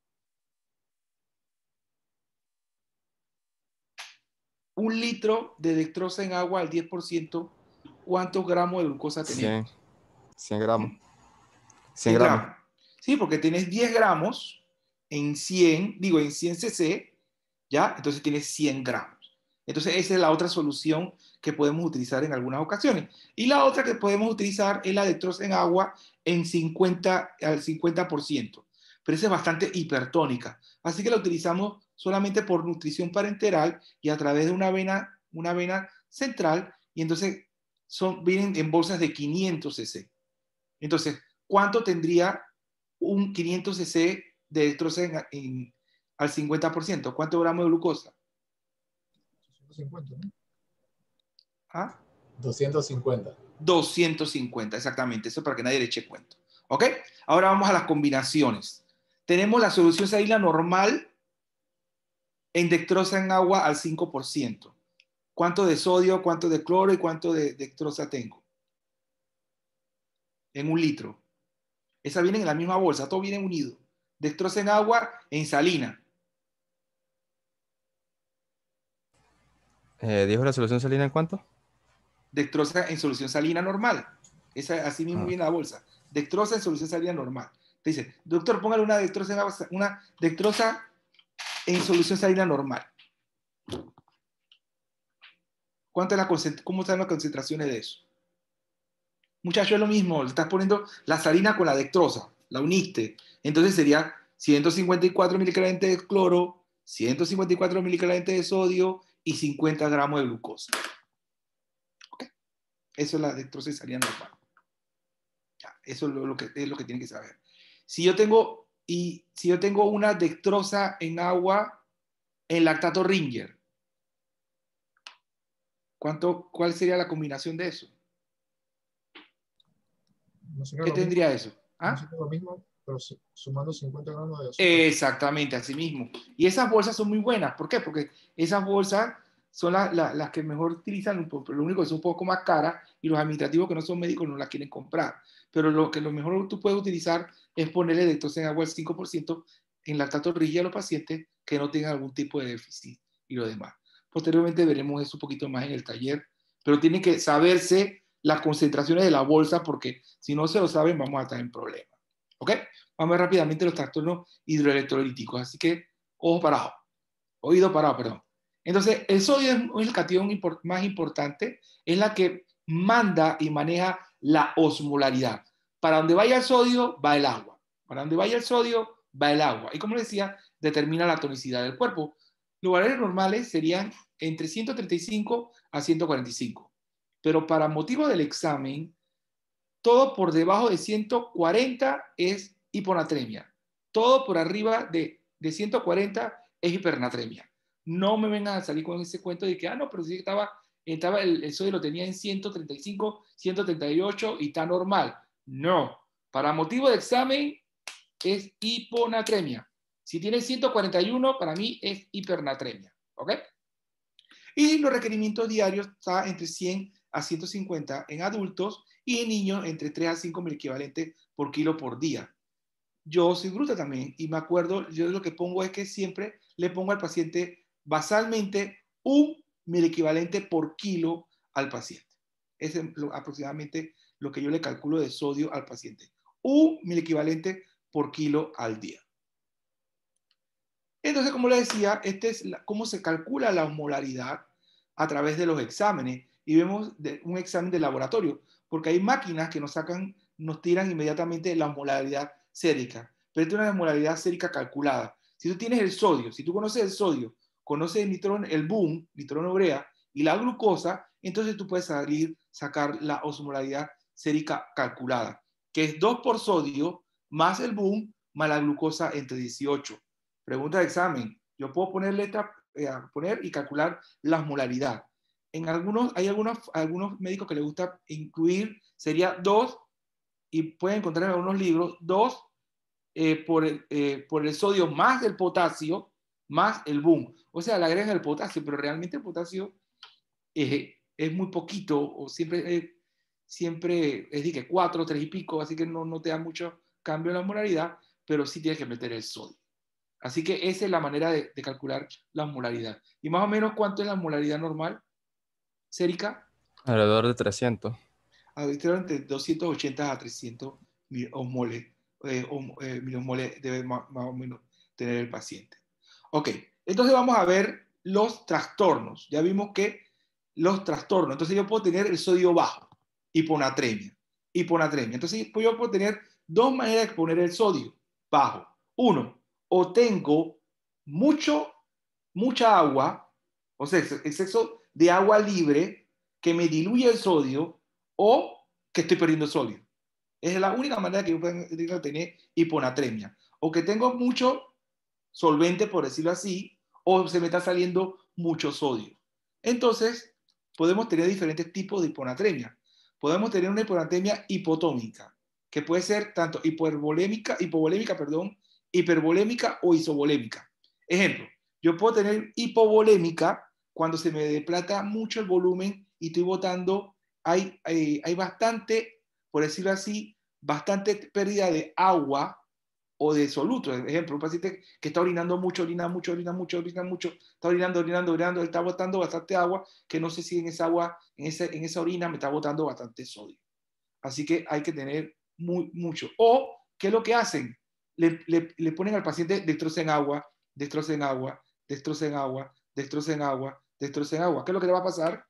Un litro de dextrosa en agua al diez por ciento, ¿cuántos gramos de glucosa tenemos? cien, cien gramos. cien cien gramos. gramos. Sí, porque tienes diez gramos en cien, digo, en cien cc, ¿ya? Entonces tienes cien gramos. Entonces esa es la otra solución que podemos utilizar en algunas ocasiones. Y la otra que podemos utilizar es la dextrosa en agua en cincuenta, al cincuenta por ciento. Pero esa es bastante hipertónica. Así que la utilizamos solamente por nutrición parenteral y a través de una vena, una vena central, y entonces son, vienen en bolsas de quinientos cc. Entonces, ¿cuánto tendría un quinientos cc de dextrosa en, en, al cincuenta por ciento? ¿Cuántos gramos de glucosa? doscientos cincuenta, ¿no? ¿Ah? doscientos cincuenta. doscientos cincuenta, exactamente. Eso para que nadie le eche cuento. ¿Ok? Ahora vamos a las combinaciones. Tenemos la solución salina normal en dextrosa en agua al cinco por ciento. ¿Cuánto de sodio, cuánto de cloro y cuánto de dextrosa tengo? En un litro. Esa viene en la misma bolsa, todo viene unido. Dextrosa en agua en salina. Eh, ¿Dijo la solución salina en cuánto? Dextrosa en solución salina normal. Esa así mismo Ah. viene la bolsa. Dextrosa en solución salina normal. Te dice, doctor, póngale una dextrosa en agua, una dextrosa en solución salina normal. ¿Cuánto es la, ¿Cómo están las concentraciones de eso? Muchachos, es lo mismo. Le estás poniendo la salina con la dextrosa. La uniste. Entonces sería ciento cincuenta y cuatro miligramos de cloro, ciento cincuenta y cuatro miligramos de sodio y cincuenta gramos de glucosa. ¿Ok? Eso es la dextrosa en salina normal. Ya, eso es lo, lo que, es lo que tienen que saber. Si yo tengo, y, si yo tengo una dextrosa en agua en lactato Ringer, ¿cuánto, ¿cuál sería la combinación de eso? No sería ¿Qué lo tendría mismo, eso? ¿Ah? No sería lo mismo, pero su- sumando cincuenta gramos de azúcar. Exactamente, así mismo. Y esas bolsas son muy buenas. ¿Por qué? Porque esas bolsas son la, la, las que mejor utilizan, pero lo único que son un poco más caras y los administrativos que no son médicos no las quieren comprar. Pero lo que lo mejor tú puedes utilizar es ponerle dextrosa en agua el cinco por ciento en lactato Ringer a los pacientes que no tengan algún tipo de déficit y lo demás. Posteriormente veremos eso un poquito más en el taller, pero tienen que saberse las concentraciones de la bolsa porque si no se lo saben vamos a estar en problemas. ¿Ok? Vamos a ver rápidamente los trastornos hidroelectrolíticos. Así que, ojo parado. Oído parado, perdón. Entonces, el sodio es el catión impor- más importante, es la que manda y maneja la osmolaridad. Para donde vaya el sodio, va el agua. Para donde vaya el sodio, va el agua. Y como les decía, determina la tonicidad del cuerpo. Los valores normales serían entre ciento treinta y cinco a ciento cuarenta y cinco. Pero para motivo del examen, todo por debajo de ciento cuarenta es hiponatremia. Todo por arriba de, de ciento cuarenta es hipernatremia. No me vengan a salir con ese cuento de que, ah, no, pero sí estaba, estaba el, el sodio lo tenía en ciento treinta y cinco, ciento treinta y ocho y está normal. No. Para motivo de examen es hiponatremia. Si tiene ciento cuarenta y uno, para mí es hipernatremia. ¿Ok? Y los requerimientos diarios están entre cien a ciento cincuenta en adultos y en niños entre tres a cinco miliequivalentes por kilo por día. Yo soy bruta también y me acuerdo, yo lo que pongo es que siempre le pongo al paciente basalmente un miliequivalente por kilo al paciente. Ese es lo, aproximadamente lo que yo le calculo de sodio al paciente. Un miliequivalente por kilo al día. Entonces, como les decía, este es la, cómo se calcula la osmolaridad a través de los exámenes. Y vemos de, un examen de laboratorio, porque hay máquinas que nos sacan, nos tiran inmediatamente la osmolaridad sérica. Pero esta es una osmolaridad sérica calculada. Si tú tienes el sodio, si tú conoces el sodio, conoces el nitrógeno, el boom, nitrógeno urea y la glucosa, entonces tú puedes salir, sacar la osmolaridad sérica calculada, que es dos por sodio más el boom más la glucosa entre dieciocho. Pregunta de examen. Yo puedo ponerle esta, eh, poner y calcular la osmolaridad. En algunos, hay algunos, algunos médicos que les gusta incluir, sería dos, y pueden encontrar en algunos libros, dos eh, por, el, eh, por el sodio más el potasio, más el boom. O sea, le agregan el potasio, pero realmente el potasio eh, es muy poquito, o siempre, eh, siempre es de que cuatro, tres y pico, así que no, no te da mucho cambio en la osmolaridad, pero sí tienes que meter el sodio. Así que esa es la manera de, de calcular la osmolaridad. ¿Y más o menos cuánto es la osmolaridad normal sérica? Alrededor de trescientos. Entre doscientos ochenta a trescientos osmoles, eh, eh, miliosmoles debe más, más o menos tener el paciente. Ok, entonces vamos a ver los trastornos. Ya vimos que los trastornos, entonces yo puedo tener el sodio bajo, hiponatremia, hiponatremia. Entonces pues yo puedo tener dos maneras de poner el sodio bajo. Uno, o tengo mucho, mucha agua, o sea, exceso de agua libre que me diluye el sodio, o que estoy perdiendo sodio. Es la única manera que yo puedo tener hiponatremia. O que tengo mucho solvente, por decirlo así, o se me está saliendo mucho sodio. Entonces, podemos tener diferentes tipos de hiponatremia. Podemos tener una hiponatremia hipotómica, que puede ser tanto hipervolémica, hipovolémica, perdón, hipervolémica o isovolémica. Ejemplo, yo puedo tener hipovolémica cuando se me deplata mucho el volumen y estoy botando, hay, hay, hay bastante, por decirlo así, bastante pérdida de agua o de soluto. Por ejemplo, un paciente que está orinando mucho, orina mucho, orina mucho, orina mucho, está orinando, orinando, orinando, está botando bastante agua, que no sé si en esa agua, en, ese, en esa orina me está botando bastante sodio. Así que hay que tener muy, mucho. O, ¿qué es lo que hacen? Le, le, le ponen al paciente destrocen agua, destrocen agua, destrocen agua, destrocen agua, destrocen agua. ¿Qué es lo que le va a pasar?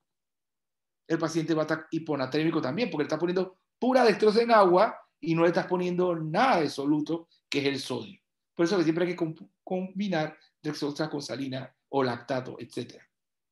El paciente va a estar hiponatrémico también, porque le está poniendo pura destroza en agua y no le estás poniendo nada de soluto, que es el sodio. Por eso que siempre hay que combinar dextrosa con salina o lactato, etcétera.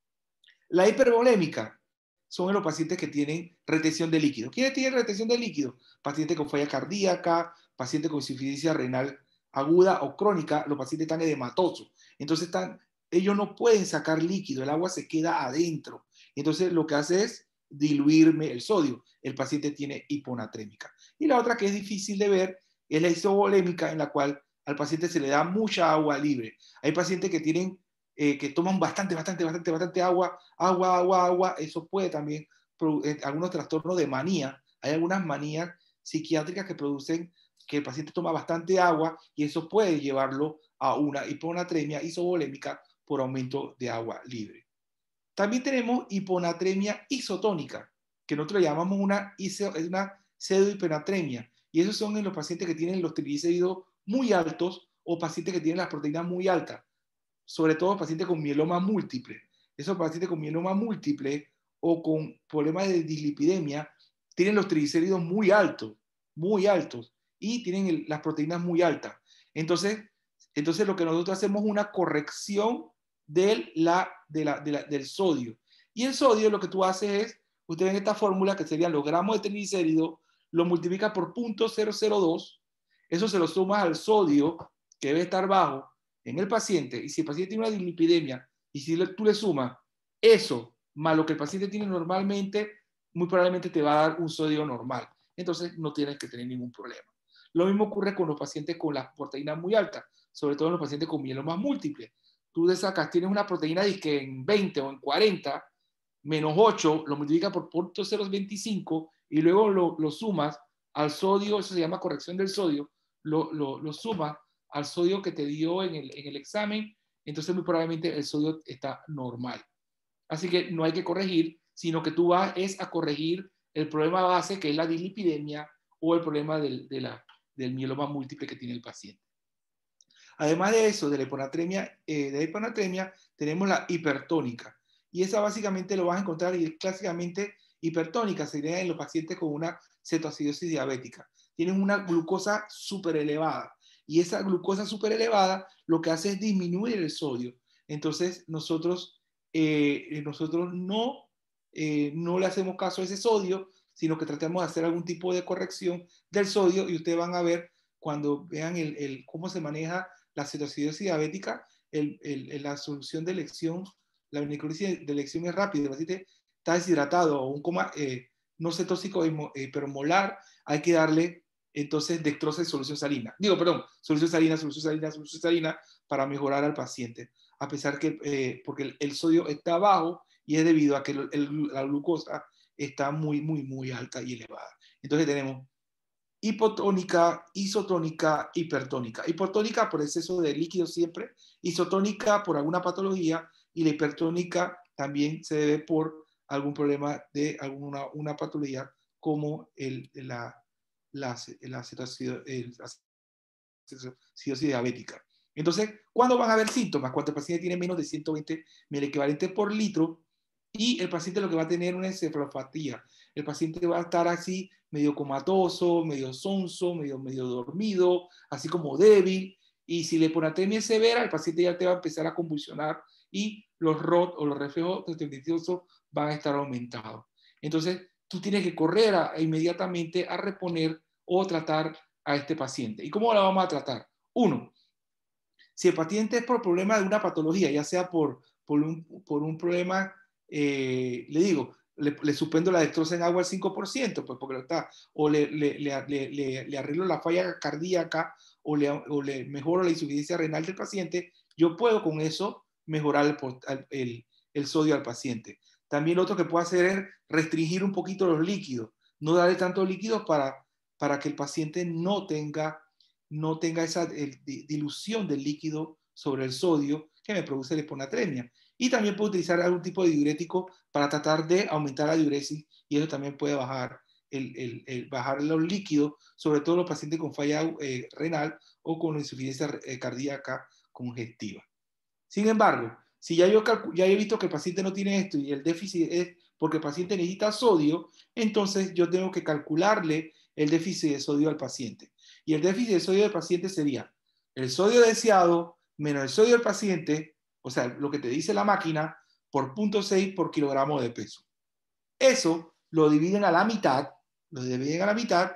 La hipervolémica son los pacientes que tienen retención de líquido. ¿Quiénes tienen retención de líquido? Pacientes con falla cardíaca, pacientes con insuficiencia renal aguda o crónica, los pacientes están edematosos. Entonces están, ellos no pueden sacar líquido, el agua se queda adentro. Entonces lo que hace es diluirme el sodio. El paciente tiene hiponatrémica. Y la otra que es difícil de ver es la isovolémica, en la cual al paciente se le da mucha agua libre. Hay pacientes que tienen, eh, que toman bastante, bastante, bastante, bastante agua, agua, agua, agua. Eso puede también producir algunos trastornos de manía. Hay algunas manías psiquiátricas que producen que el paciente toma bastante agua y eso puede llevarlo a una hiponatremia isovolémica por aumento de agua libre. También tenemos hiponatremia isotónica, que nosotros llamamos una, iso, una pseudohiponatremia. Y esos son en los pacientes que tienen los triglicéridos muy altos o pacientes que tienen las proteínas muy altas, sobre todo pacientes con mieloma múltiple. esos pacientes con mieloma múltiple o con problemas de dislipidemia tienen los triglicéridos muy altos, muy altos, y tienen el, las proteínas muy altas. Entonces, entonces lo que nosotros hacemos es una corrección del, la, de la, de la, del sodio. Y el sodio lo que tú haces es, usted ven esta fórmula que serían los gramos de triglicéridos, lo multiplica por punto cero cero dos, eso se lo sumas al sodio, que debe estar bajo en el paciente, y si el paciente tiene una dislipidemia, y si le, tú le sumas eso, más lo que el paciente tiene normalmente, muy probablemente te va a dar un sodio normal. Entonces no tienes que tener ningún problema. Lo mismo ocurre con los pacientes con las proteínas muy altas, sobre todo en los pacientes con mieloma múltiple. Tú le sacas, tienes una proteína que en veinte o en cuarenta, menos ocho, lo multiplicas por punto cero veinticinco y luego lo, lo sumas al sodio, eso se llama corrección del sodio, lo, lo, lo sumas al sodio que te dio en el, en el examen, entonces muy probablemente el sodio está normal. Así que no hay que corregir, sino que tú vas es a corregir el problema base, que es la dislipidemia o el problema del, de la, del mieloma múltiple que tiene el paciente. Además de eso, de la hiponatremia, eh, de la hiponatremia, tenemos la hipertónica. Y esa básicamente lo vas a encontrar, y es clásicamente hipertónica, sería en los pacientes con una cetoacidosis diabética. Tienen una glucosa súper elevada. Y esa glucosa súper elevada lo que hace es disminuir el sodio. Entonces, nosotros, eh, nosotros no, eh, no le hacemos caso a ese sodio, sino que tratamos de hacer algún tipo de corrección del sodio, y ustedes van a ver cuando vean el, el, cómo se maneja la cetoacidosis diabética, el, el, la solución de elección, la necrosis de elección es rápida. El paciente está deshidratado o un coma eh, no cetóxico eh, pero molar, hay que darle entonces dextrosa y solución salina. Digo, perdón, solución salina, solución salina, solución salina para mejorar al paciente, a pesar que, eh, porque el, el sodio está bajo y es debido a que el, el, la glucosa está muy, muy, muy alta y elevada. Entonces tenemos hipotónica, isotónica, hipertónica. Hipotónica por exceso de líquido siempre, isotónica por alguna patología, y la hipertónica también se debe por algún problema de alguna una patología como el, la, la, la cetoacidosis diabética. Entonces, ¿cuándo van a haber síntomas? Cuando el paciente tiene menos de ciento veinte miliequivalentes por litro, y el paciente lo que va a tener una encefalopatía. El paciente va a estar así, medio comatoso, medio sonso, medio, medio dormido, así como débil. Y si la hiponatremia es severa, el paciente ya te va a empezar a convulsionar y los R O T o los reflejos testiciosos van a estar aumentados. Entonces, tú tienes que correr a, inmediatamente a reponer o tratar a este paciente. ¿Y cómo la vamos a tratar? Uno, si el paciente es por problema de una patología, ya sea por, por, un, por un problema... Eh, le digo, le, le suspendo la dextrosa en agua al cinco por ciento, pues porque lo está, o le, le, le, le, le arreglo la falla cardíaca, o le, o le mejoro la insuficiencia renal del paciente, yo puedo con eso mejorar el, el, el sodio al paciente. También lo otro que puedo hacer es restringir un poquito los líquidos, no darle tantos líquidos para, para que el paciente no tenga, no tenga esa el, dilución del líquido sobre el sodio que me produce la hiponatremia. Y también puedo utilizar algún tipo de diurético para tratar de aumentar la diuresis, y eso también puede bajar, el, el, el bajar los líquidos, sobre todo los pacientes con falla eh, renal o con insuficiencia eh, cardíaca congestiva. Sin embargo, si ya yo ya he visto que el paciente no tiene esto y el déficit es porque el paciente necesita sodio, entonces yo tengo que calcularle el déficit de sodio al paciente. Y el déficit de sodio del paciente sería el sodio deseado menos el sodio del paciente, o sea, lo que te dice la máquina, por cero punto seis por kilogramo de peso. Eso lo dividen a la mitad, lo dividen a la mitad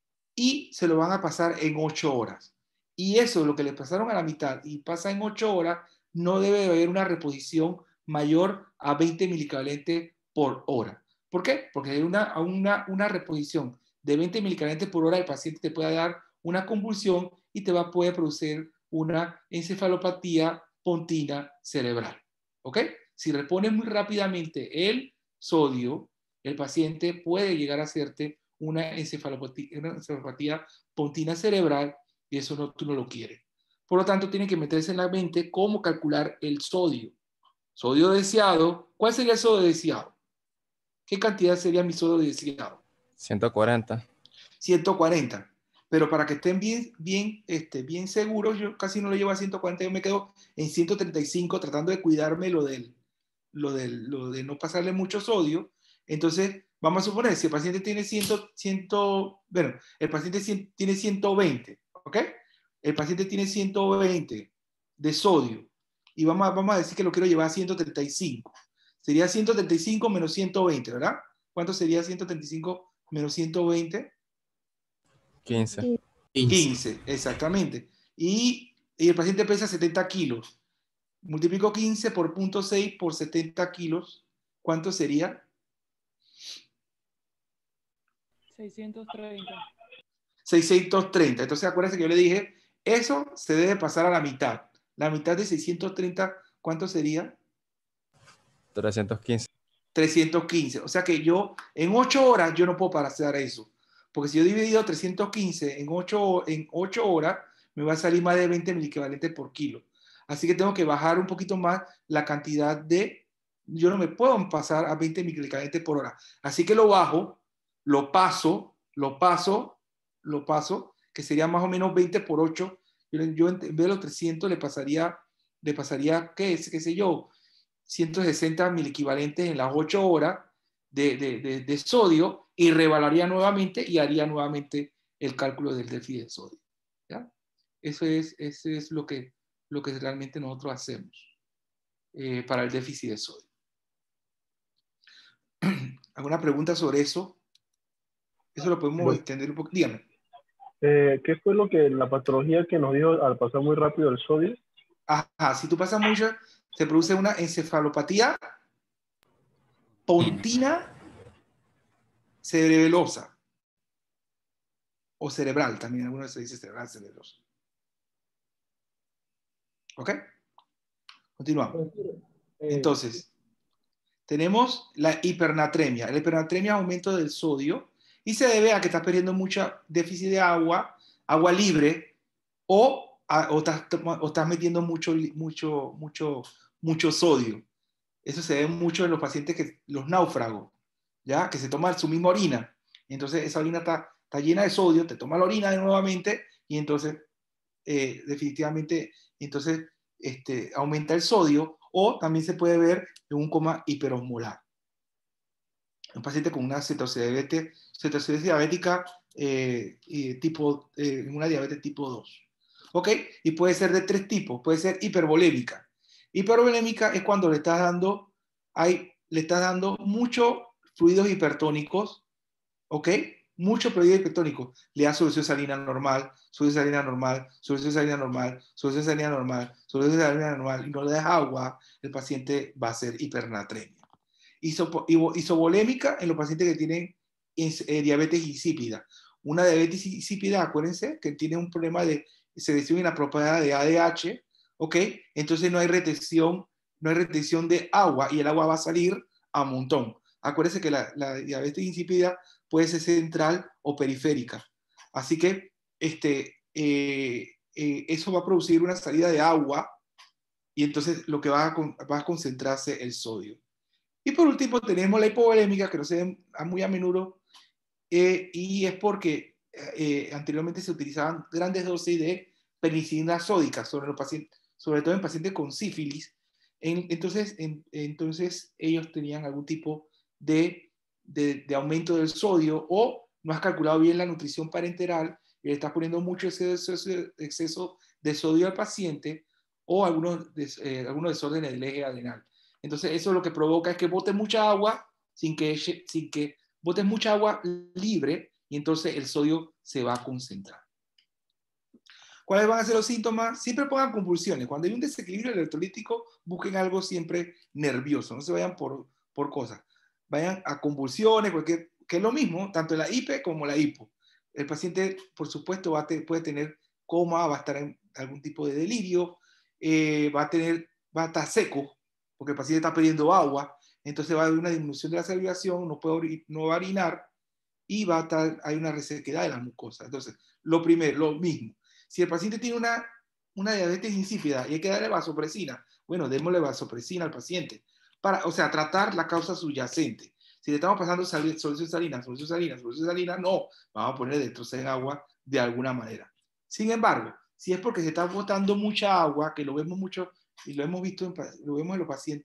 y se lo van a pasar en ocho horas. Y eso, lo que le pasaron a la mitad y pasa en ocho horas, no debe haber una reposición mayor a veinte milicavalentes por hora. ¿Por qué? Porque hay una, una, una reposición de veinte milicavalentes por hora, el paciente te puede dar una convulsión y te va a poder producir una encefalopatía pontina cerebral. ¿Ok? Si repones muy rápidamente el sodio, el paciente puede llegar a hacerte una encefalopatía, una encefalopatía pontina cerebral, y eso no, tú no lo quieres. Por lo tanto, tiene que meterse en la mente cómo calcular el sodio. Sodio deseado. ¿Cuál sería el sodio deseado? ¿Qué cantidad sería mi sodio deseado? ciento cuarenta. ciento cuarenta. Pero para que estén bien, bien, este, bien seguros, yo casi no lo llevo a ciento cuarenta, yo me quedo en ciento treinta y cinco tratando de cuidarme lo del, lo de, lo de no pasarle mucho sodio. Entonces, vamos a suponer, si el paciente tiene cien, cien, bueno, el paciente cien, tiene ciento veinte, ¿ok? El paciente tiene ciento veinte de sodio y vamos a, vamos a decir que lo quiero llevar a ciento treinta y cinco. Sería ciento treinta y cinco menos ciento veinte, ¿verdad? ¿Cuánto sería ciento treinta y cinco menos ciento veinte? quince. quince, exactamente. Y, y el paciente pesa setenta kilos. Multiplico quince por cero punto seis por setenta kilos. ¿Cuánto sería? seiscientos treinta. seiscientos treinta. Entonces acuérdense que yo le dije, eso se debe pasar a la mitad. La mitad de seiscientos treinta, ¿cuánto sería? trescientos quince. trescientos quince. O sea que yo, en ocho horas, yo no puedo pasar eso. Porque si yo he dividido trescientos quince en ocho, en ocho horas, me va a salir más de veinte miliequivalentes por kilo. Así que tengo que bajar un poquito más la cantidad de... Yo no me puedo pasar a veinte miliequivalentes por hora. Así que lo bajo, lo paso, lo paso, lo paso, que sería más o menos veinte por ocho. Yo, yo en vez de los trescientos le pasaría, le pasaría, ¿qué es? ¿Qué sé yo? ciento sesenta miliequivalentes en las ocho horas de, de, de, de sodio y rebalaría nuevamente y haría nuevamente el cálculo del déficit de sodio. ¿Ya? Eso es, eso es lo, que, lo que realmente nosotros hacemos eh, para el déficit de sodio. ¿Alguna pregunta sobre eso? Eso lo podemos Bueno. extender un poco. Dígame. Eh, ¿Qué fue lo que la patología que nos dijo al pasar muy rápido el sodio? Ajá, si tú pasas mucho, se produce una encefalopatía pontina cerebelosa o cerebral, también algunos se dice cerebral cerebrosa. ¿Ok? Continuamos. Entonces, tenemos la hipernatremia. La hipernatremia es aumento del sodio y se debe a que estás perdiendo mucha déficit de agua, agua libre, o, a, o, estás, o estás metiendo mucho, mucho, mucho, mucho sodio. Eso se ve mucho en los pacientes, que los náufragos, ¿ya? Que se toman su misma orina. Entonces esa orina está, está llena de sodio, te toma la orina nuevamente y entonces eh, definitivamente entonces, este, aumenta el sodio, o también se puede ver en un coma hiperosmolar. Un paciente con una cetocidiabetes, cetocidiabetes diabética eh, y tipo, eh, una diabetes tipo dos. ¿Ok? Y puede ser de tres tipos. Puede ser hipervolémica. Hipervolémica es cuando le estás dando, hay, le estás dando muchos fluidos hipertónicos, ¿ok? Mucho fluido hipertónico. Le da solución salina normal, solución salina normal, solución salina normal, solución salina normal, solución salina normal, y no le das agua, el paciente va a ser hipernatremia. Isopo, isovolémica en los pacientes que tienen eh, diabetes insípida. Una diabetes insípida, acuérdense que tiene un problema de secreción inapropiada de A D H, ¿ok? Entonces no hay retención, no hay retención de agua y el agua va a salir a un montón. Acuérdense que la, la diabetes insípida puede ser central o periférica. Así que este, eh, eh, eso va a producir una salida de agua y entonces lo que va a, va a concentrarse el sodio. Y por último tenemos la hipovolémica, que no se ve muy a menudo, eh, y es porque eh, anteriormente se utilizaban grandes dosis de penicilina sódica, sobre, los pacientes, sobre todo en pacientes con sífilis. En, entonces, en, entonces ellos tenían algún tipo de, de, de aumento del sodio, o no has calculado bien la nutrición parenteral y le estás poniendo mucho exceso, exceso de sodio al paciente, o algunos, eh, algunos desórdenes del eje adrenal. Entonces eso lo que provoca es que bote mucha agua sin que, sin que bote mucha agua libre, y entonces el sodio se va a concentrar. ¿Cuáles van a ser los síntomas? Siempre pongan convulsiones. Cuando hay un desequilibrio electrolítico, busquen algo siempre nervioso. No se vayan por, por cosas. Vayan a convulsiones, porque, que es lo mismo, tanto la hipe como la hipo. El paciente, por supuesto, va a te, puede tener coma, va a estar en algún tipo de delirio, eh, va, a tener, va a estar seco, porque el paciente está perdiendo agua, entonces va a haber una disminución de la salivación, no, puede, no va a orinar, y va a estar, hay una resequedad de las mucosas. Entonces, lo primero, lo mismo. Si el paciente tiene una, una diabetes insípida y hay que darle vasopresina, bueno, démosle vasopresina al paciente, para, o sea, tratar la causa subyacente. Si le estamos pasando sal, solución salina, solución salina, solución salina, no, vamos a poner destrozar en agua de alguna manera. Sin embargo, si es porque se está botando mucha agua, que lo vemos mucho, y lo hemos visto, en, lo vemos en los pacientes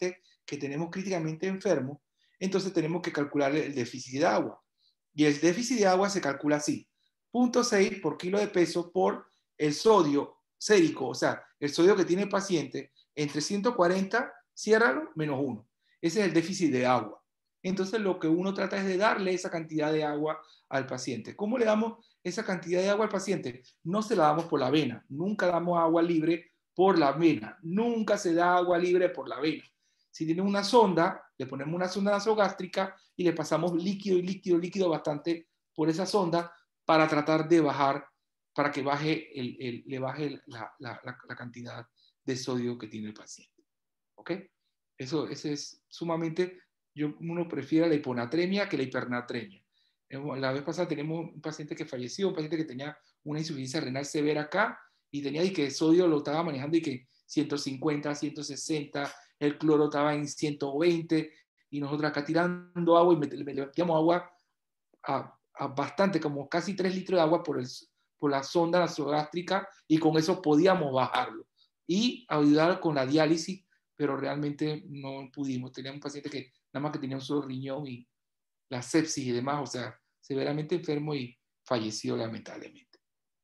que tenemos críticamente enfermo, entonces tenemos que calcular el déficit de agua. Y el déficit de agua se calcula así, cero punto seis por kilo de peso por el sodio sérico, o sea, el sodio que tiene el paciente entre ciento cuarenta, ciérralo, menos uno. Ese es el déficit de agua. Entonces lo que uno trata es de darle esa cantidad de agua al paciente. ¿Cómo le damos esa cantidad de agua al paciente? No se la damos por la vena, nunca damos agua libre por la vena, nunca se da agua libre por la vena. Si tiene una sonda, le ponemos una sonda nasogástrica y le pasamos líquido y líquido, líquido bastante por esa sonda para tratar de bajar, para que baje el, el, le baje la, la, la, la cantidad de sodio que tiene el paciente. ¿Ok? Eso, eso es sumamente, yo, uno prefiere la hiponatremia que la hipernatremia. La vez pasada tenemos un paciente que falleció, un paciente que tenía una insuficiencia renal severa acá y tenía y que el sodio lo estaba manejando y que ciento cincuenta, ciento sesenta, el cloro estaba en ciento veinte y nosotros acá tirando agua y le metíamos agua a, a bastante, como casi tres litros de agua por, el, por la sonda nasogástrica y con eso podíamos bajarlo y ayudar con la diálisis, pero realmente no pudimos. Teníamos un paciente que nada más que tenía un solo riñón y la sepsis y demás, o sea, severamente enfermo y falleció lamentablemente.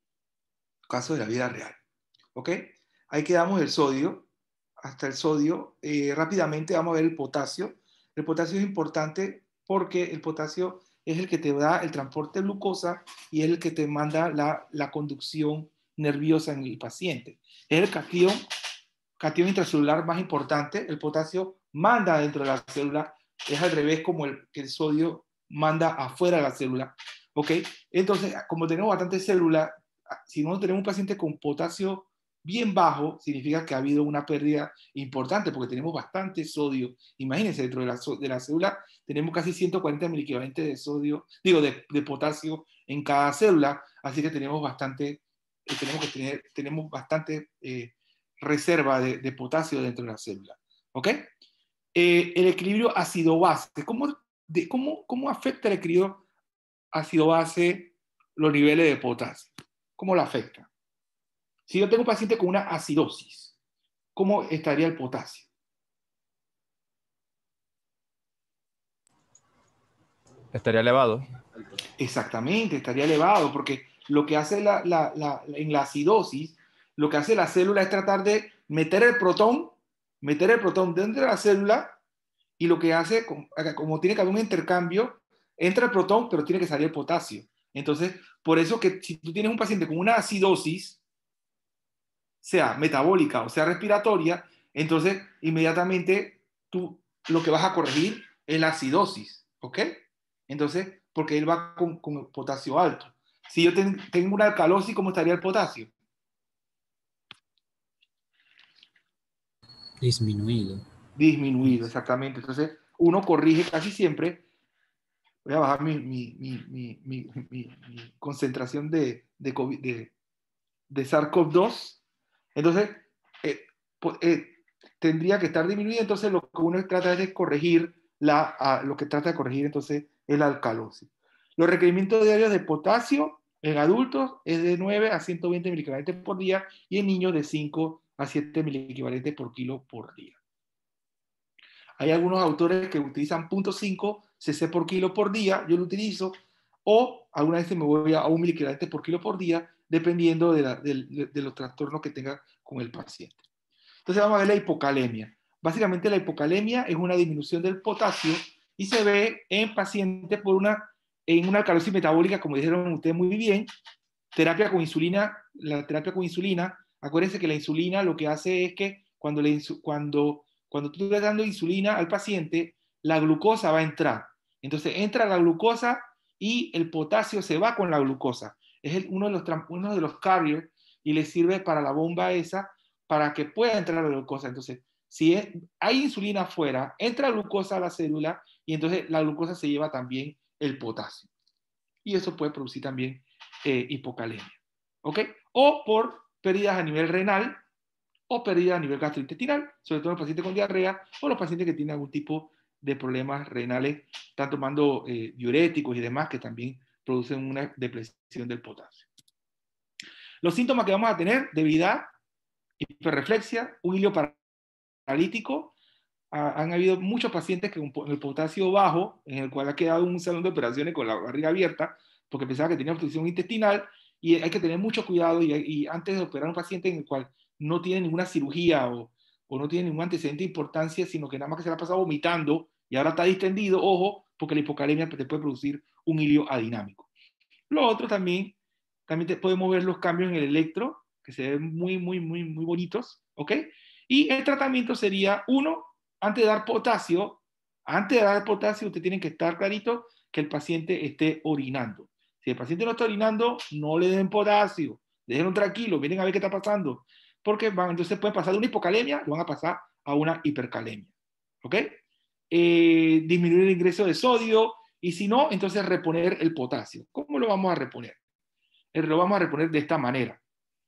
Caso de la vida real. ¿Ok? Ahí quedamos el sodio. Hasta el sodio. Eh, rápidamente vamos a ver el potasio. El potasio es importante porque el potasio es el que te da el transporte de glucosa y es el que te manda la, la conducción nerviosa en el paciente. Es el catión, catión intracelular más importante. El potasio manda dentro de la célula. Es al revés como el, que el sodio manda afuera de la célula. ¿Ok? Entonces, como tenemos bastantes células, si no tenemos un paciente con potasio bien bajo, significa que ha habido una pérdida importante porque tenemos bastante sodio. Imagínense, dentro de la, de la célula tenemos casi ciento cuarenta miliequivalentes de sodio, digo, de, de potasio en cada célula, así que tenemos bastante, eh, tenemos que tener, tenemos bastante eh, reserva de, de potasio dentro de la célula. ¿Ok? Eh, el equilibrio ácido-base. ¿Cómo, de, cómo, ¿Cómo afecta el equilibrio ácido-base los niveles de potasio? ¿Cómo lo afecta? Si yo tengo un paciente con una acidosis, ¿cómo estaría el potasio? Estaría elevado. Exactamente, estaría elevado, porque lo que hace la, la, la, en la acidosis, lo que hace la célula es tratar de meter el protón, meter el protón dentro de la célula, y lo que hace, como tiene que haber un intercambio, entra el protón, pero tiene que salir el potasio. Entonces, por eso que si tú tienes un paciente con una acidosis, sea metabólica o sea respiratoria, entonces inmediatamente tú lo que vas a corregir es la acidosis, ¿ok? Entonces, porque él va con, con potasio alto. Si yo ten, tengo una alcalosis, ¿cómo estaría el potasio? Disminuido. Disminuido, exactamente. Entonces, uno corrige casi siempre. Voy a bajar mi, mi, mi, mi, mi, mi, mi concentración de, de, COVID, de, de SARS-CoV dos. Entonces, eh, eh, tendría que estar disminuido. Entonces, lo que uno trata es de corregir, la, a, lo que trata de corregir entonces es la alcalosis. Los requerimientos diarios de potasio en adultos es de nueve a ciento veinte miliequivalentes por día y en niños de cinco a siete miliequivalentes por kilo por día. Hay algunos autores que utilizan cero punto cinco cc por kilo por día, yo lo utilizo, o alguna vez me voy a un miliequivalente por kilo por día, dependiendo de, la, de, de los trastornos que tenga con el paciente. Entonces vamos a ver la hipocalemia. Básicamente la hipocalemia es una disminución del potasio y se ve en pacientes por una, en una alcalosis metabólica, como dijeron ustedes muy bien, terapia con insulina, la terapia con insulina, acuérdense que la insulina lo que hace es que cuando, le, cuando, cuando tú le estás dando insulina al paciente, la glucosa va a entrar. Entonces entra la glucosa y el potasio se va con la glucosa. Es el, uno, de los, uno de los carriers y le sirve para la bomba esa para que pueda entrar la glucosa. Entonces, si es, hay insulina afuera, entra glucosa a la célula y entonces la glucosa se lleva también el potasio. Y eso puede producir también eh, hipocalemia. ¿Ok? O por pérdidas a nivel renal o pérdidas a nivel gastrointestinal, sobre todo los pacientes con diarrea o los pacientes que tienen algún tipo de problemas renales, están tomando eh, diuréticos y demás que también producen una depresión del potasio. Los síntomas que vamos a tener: debilidad, hiperreflexia, un hilo paralítico, ha, han habido muchos pacientes que con el potasio bajo, en el cual ha quedado en un salón de operaciones con la barriga abierta, porque pensaba que tenía obstrucción intestinal, y hay que tener mucho cuidado, y, y antes de operar a un paciente en el cual no tiene ninguna cirugía o, o no tiene ningún antecedente de importancia, sino que nada más que se la ha pasado vomitando y ahora está distendido, ojo, porque la hipocalemia te puede producir un hilio adinámico. Lo otro también, también te podemos ver los cambios en el electro, que se ven muy, muy, muy, muy bonitos, ¿ok? Y el tratamiento sería, uno, antes de dar potasio, antes de dar potasio, usted tiene que estar clarito que el paciente esté orinando. Si el paciente no está orinando, no le den potasio, déjenlo tranquilo, miren a ver qué está pasando, porque van, entonces pueden pasar de una hipocalemia, lo van a pasar a una hipercalemia, ¿ok? Eh, disminuir el ingreso de sodio, y si no, entonces reponer el potasio. ¿Cómo lo vamos a reponer? Eh, lo vamos a reponer de esta manera.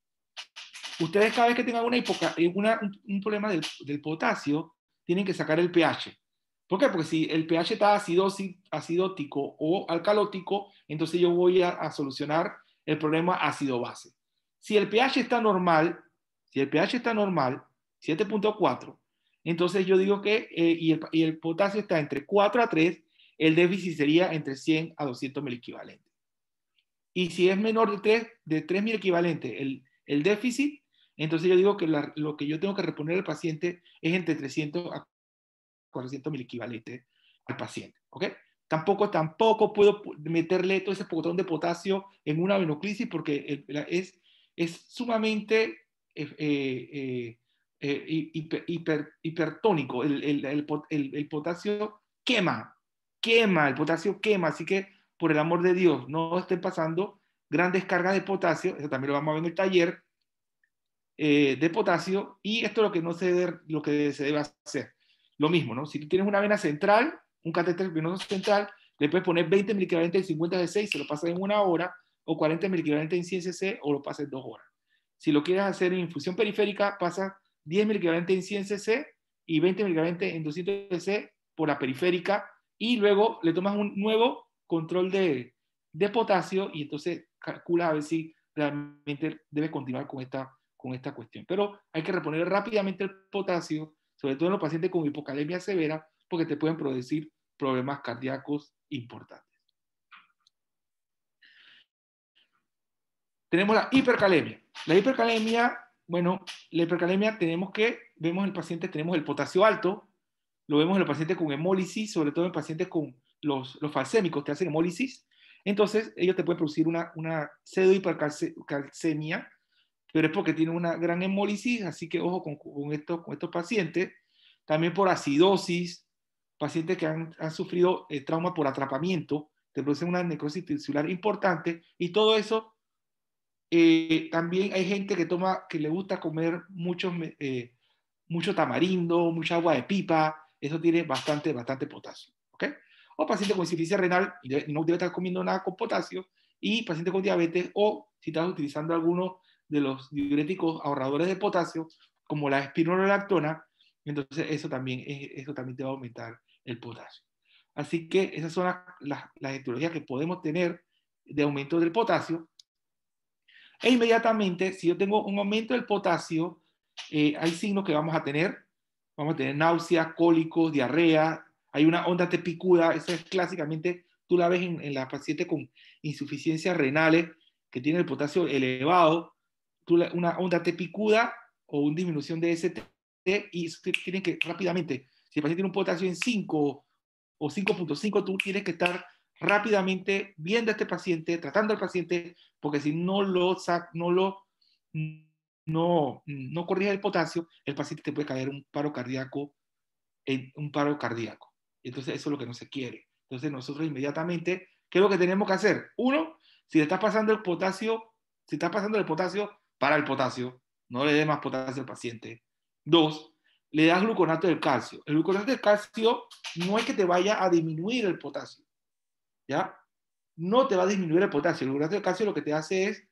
Ustedes cada vez que tengan una hipoca, una, un, un problema del, del potasio, tienen que sacar el pH. ¿Por qué? Porque si el pH está acidótico o alcalótico, entonces yo voy a, a solucionar el problema ácido-base. Si el pH está normal, si el pH está normal, siete punto cuatro, entonces yo digo que, eh, y, el, y el potasio está entre cuatro a tres, el déficit sería entre cien a doscientos mil equivalentes. Y si es menor de tres, de tres mil equivalentes el, el déficit, entonces yo digo que la, lo que yo tengo que reponer al paciente es entre trescientos a cuatrocientos mil equivalentes al paciente, ¿ok? Tampoco, tampoco puedo meterle todo ese botón de potasio en una venoclisis porque el, es, es sumamente eh, eh, eh, hiper, hiper, hipertónico. El, el, el, el, el potasio quema, quema, el potasio quema, así que por el amor de Dios, no estén pasando grandes cargas de potasio, eso también lo vamos a ver en el taller eh, de potasio, y esto es lo que, no se debe, lo que se debe hacer. Lo mismo, ¿no? Si tú tienes una vena central, un catéter venoso central, le puedes poner veinte mil equivalentes en cincuenta C C y se lo pasas en una hora, o cuarenta mil equivalentes en cien C C o lo pasas en dos horas. Si lo quieres hacer en infusión periférica, pasa diez mil equivalentes en cien C C y veinte mil equivalentes en doscientos C C por la periférica, y luego le tomas un nuevo control de, de potasio y entonces calcula a ver si realmente debe continuar con esta, con esta cuestión. Pero hay que reponer rápidamente el potasio, sobre todo en los pacientes con hipocalemia severa, porque te pueden producir problemas cardíacos importantes. Tenemos la hipercalemia. La hipercalemia, bueno, la hipercalemia tenemos que, vemos en el paciente, tenemos el potasio alto, lo vemos en los pacientes con hemólisis, sobre todo en pacientes con los, los falsémicos que hacen hemólisis. Entonces, ellos te pueden producir una, una pseudohipercalcemia, pero es porque tienen una gran hemólisis, así que ojo con, con, estos, con estos pacientes. También por acidosis, pacientes que han, han sufrido eh, trauma por atrapamiento, te producen una necrosis tisular importante, y todo eso, eh, también hay gente que toma, que le gusta comer mucho, eh, mucho tamarindo, mucha agua de pipa, eso tiene bastante, bastante potasio, ¿ok? O pacientes con insuficiencia renal, y no debe estar comiendo nada con potasio, y pacientes con diabetes, o si estás utilizando alguno de los diuréticos ahorradores de potasio, como la espironolactona, entonces eso también, eso también te va a aumentar el potasio. Así que esas son las, las, las etiologías que podemos tener de aumento del potasio. E inmediatamente, si yo tengo un aumento del potasio, eh, hay signos que vamos a tener. Vamos a tener náuseas, cólicos, diarrea. Hay una onda T picuda, esa es clásicamente, tú la ves en, en la paciente con insuficiencias renales, que tiene el potasio elevado, tú la, una onda T picuda o una disminución de S T, y tienen que rápidamente, si el paciente tiene un potasio en cinco o cinco punto cinco, tú tienes que estar rápidamente viendo a este paciente, tratando al paciente, porque si no lo, no lo no, no corrige el potasio, el paciente te puede caer un paro cardíaco, en un paro cardíaco. Entonces eso es lo que no se quiere. Entonces nosotros inmediatamente, ¿qué es lo que tenemos que hacer? Uno, si le está pasando el potasio, si está pasando el potasio, para el potasio, no le dé más potasio al paciente. Dos, le das gluconato del calcio. El gluconato del calcio no es que te vaya a disminuir el potasio, ¿ya? No te va a disminuir el potasio. El gluconato del calcio lo que te hace es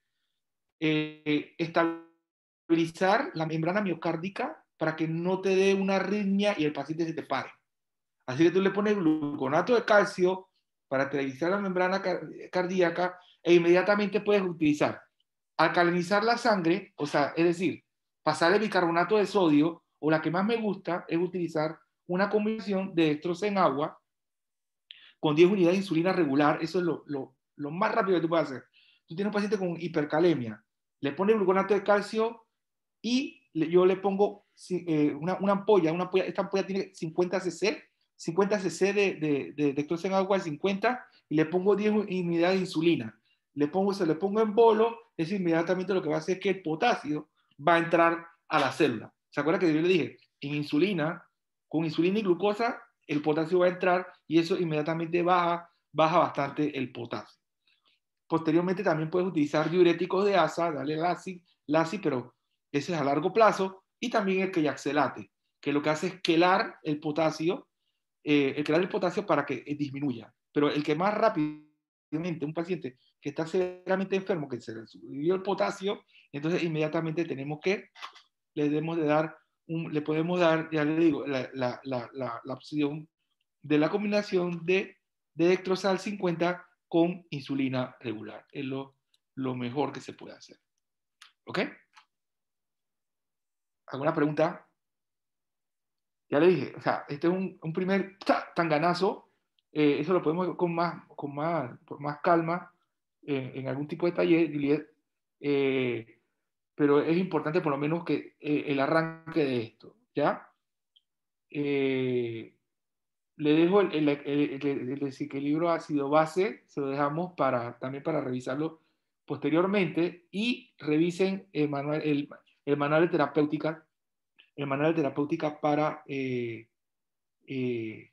eh, estabilizar la membrana miocárdica para que no te dé una arritmia y el paciente se te pare. Así que tú le pones gluconato de calcio para estabilizar la membrana cardíaca, e inmediatamente puedes utilizar alcalinizar la sangre, o sea, es decir, pasar el bicarbonato de sodio, o la que más me gusta es utilizar una combinación de dextrosa en agua con diez unidades de insulina regular. Eso es lo, lo, lo más rápido que tú puedes hacer. Tú tienes un paciente con hipercalemia, le pones gluconato de calcio y le, yo le pongo eh, una, una ampolla, una ampolla, esta ampolla tiene cincuenta cc, cincuenta cc de, de, de dextrosa en agua de cincuenta, y le pongo diez unidades de insulina. Le pongo, se le pongo en bolo, eso inmediatamente lo que va a hacer es que el potasio va a entrar a la célula. ¿Se acuerda que yo le dije? En insulina, con insulina y glucosa, el potasio va a entrar y eso inmediatamente baja, baja bastante el potasio. Posteriormente también puedes utilizar diuréticos de asa, darle LASI, LASI, pero ese es a largo plazo, y también el queyaxelate, que lo que hace es quelar el potasio, eh, el quelar el potasio para que eh, disminuya. Pero el que más rápidamente, un paciente que está severamente enfermo, que se le subió el potasio, entonces inmediatamente tenemos que, le debemos de dar, un, le podemos dar, ya le digo, la, la, la, la, la opción de la combinación de, de dextrosal cincuenta con insulina regular. Es lo, lo mejor que se puede hacer. ¿Ok? ¿Alguna pregunta? Ya le dije, o sea, este es un, un primer tanganazo. Eh, eso lo podemos con más, con más, por más calma eh, en algún tipo de taller, eh, pero es importante por lo menos que eh, el arranque de esto, ¿ya? Eh, le dejo el, el, el, el, el desequilibrio ácido-base, se lo dejamos para, también para revisarlo posteriormente, y revisen el manual, el, el manual de terapéutica, el manual de terapéutica para, eh, eh,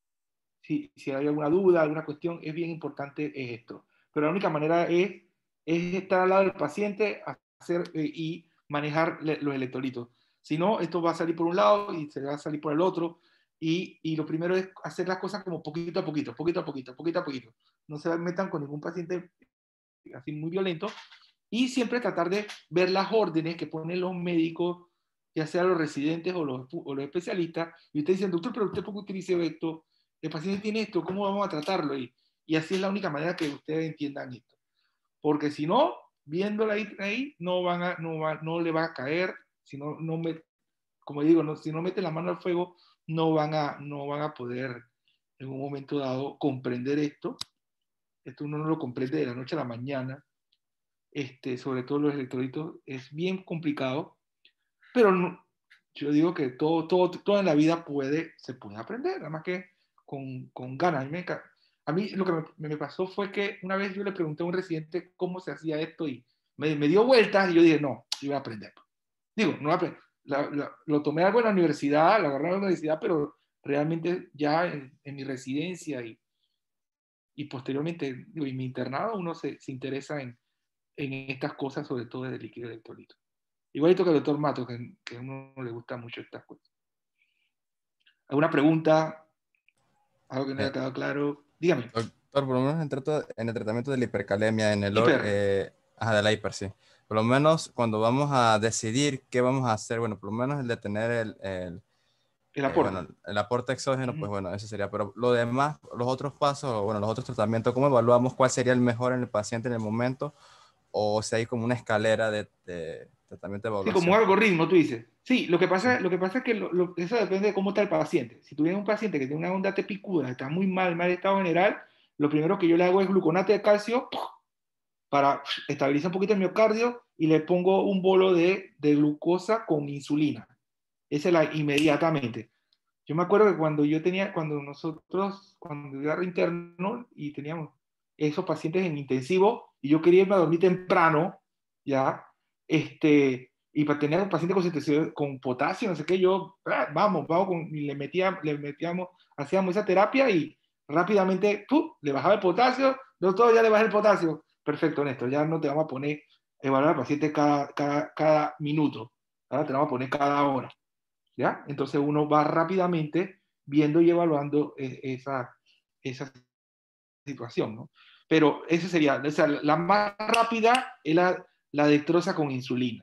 si, si hay alguna duda, alguna cuestión, es bien importante es esto. Pero la única manera es, es estar al lado del paciente hacer, eh, y manejar le, los electrolitos. Si no, esto va a salir por un lado y se va a salir por el otro. Y, y lo primero es hacer las cosas como poquito a poquito, poquito a poquito, poquito a poquito. No se metan con ningún paciente así muy violento. Y siempre tratar de ver las órdenes que ponen los médicos, ya sea los residentes o los, o los especialistas. Y usted dice, doctor, pero usted ¿por qué utiliza esto? El paciente tiene esto, ¿cómo vamos a tratarlo? Y, y así es la única manera que ustedes entiendan esto. Porque si no, viéndola ahí, ahí no, van a, no, va, no le va a caer. Si no, no me, como digo, no, si no meten la mano al fuego, no van, a, no van a poder en un momento dado comprender esto. Esto uno no lo comprende de la noche a la mañana. Este, sobre todo los electrolitos, es bien complicado. Pero no, yo digo que todo, todo, todo en la vida puede, se puede aprender, nada más que con, con ganas. A mí, me, a mí lo que me, me pasó fue que una vez yo le pregunté a un residente cómo se hacía esto y me, me dio vueltas y yo dije, no, yo voy a aprender. Digo, no voy a aprender. La, la, lo tomé algo en la universidad, lo agarré en la universidad, pero realmente ya en, en mi residencia y, y posteriormente, digo, en mi internado, uno se, se interesa en, en estas cosas, sobre todo de líquido electrolito. Igualito que el doctor Mato, que, que a uno le gusta mucho estas cosas. ¿Alguna pregunta? ¿Algo que no haya quedado claro? Dígame. Doctor, por lo menos en, trato, en el tratamiento de la hipercalemia, en el hiper. Eh, ajá, de la hiper, sí. Por lo menos cuando vamos a decidir qué vamos a hacer, bueno, por lo menos el de tener el, el, el aporte, eh, bueno, el aporte exógeno, uh-huh. Pues bueno, eso sería. Pero lo demás, los otros pasos, bueno, los otros tratamientos, ¿cómo evaluamos cuál sería el mejor en el paciente en el momento? O si hay como una escalera de, de tratamiento de evaluación. Sí, como un algoritmo, tú dices. Sí, lo que pasa, lo que pasa es que lo, lo, eso depende de cómo está el paciente. Si tú tienes un paciente que tiene una onda tepicuda, está muy mal, mal estado general, lo primero que yo le hago es gluconato de calcio para estabilizar un poquito el miocardio y le pongo un bolo de, de glucosa con insulina. Esa es la inmediatamente. Yo me acuerdo que cuando yo tenía, cuando nosotros, cuando yo era interno y teníamos esos pacientes en intensivo y yo quería irme a dormir temprano, ya, este, y para tener un paciente con, con potasio, no sé qué, yo, ah, vamos, vamos, con, y le, metía, le metíamos, hacíamos esa terapia y rápidamente, ¡pum!, le bajaba el potasio, doctor, ya le bajé el potasio, perfecto, Néstor, ya no te vamos a poner, evaluar al paciente cada, cada, cada minuto, ahora te vamos a poner cada hora, ¿ya? Entonces uno va rápidamente viendo y evaluando eh, esa, esa situación, ¿no? Pero esa sería, o sea, la más rápida es la, la dextrosa con insulina.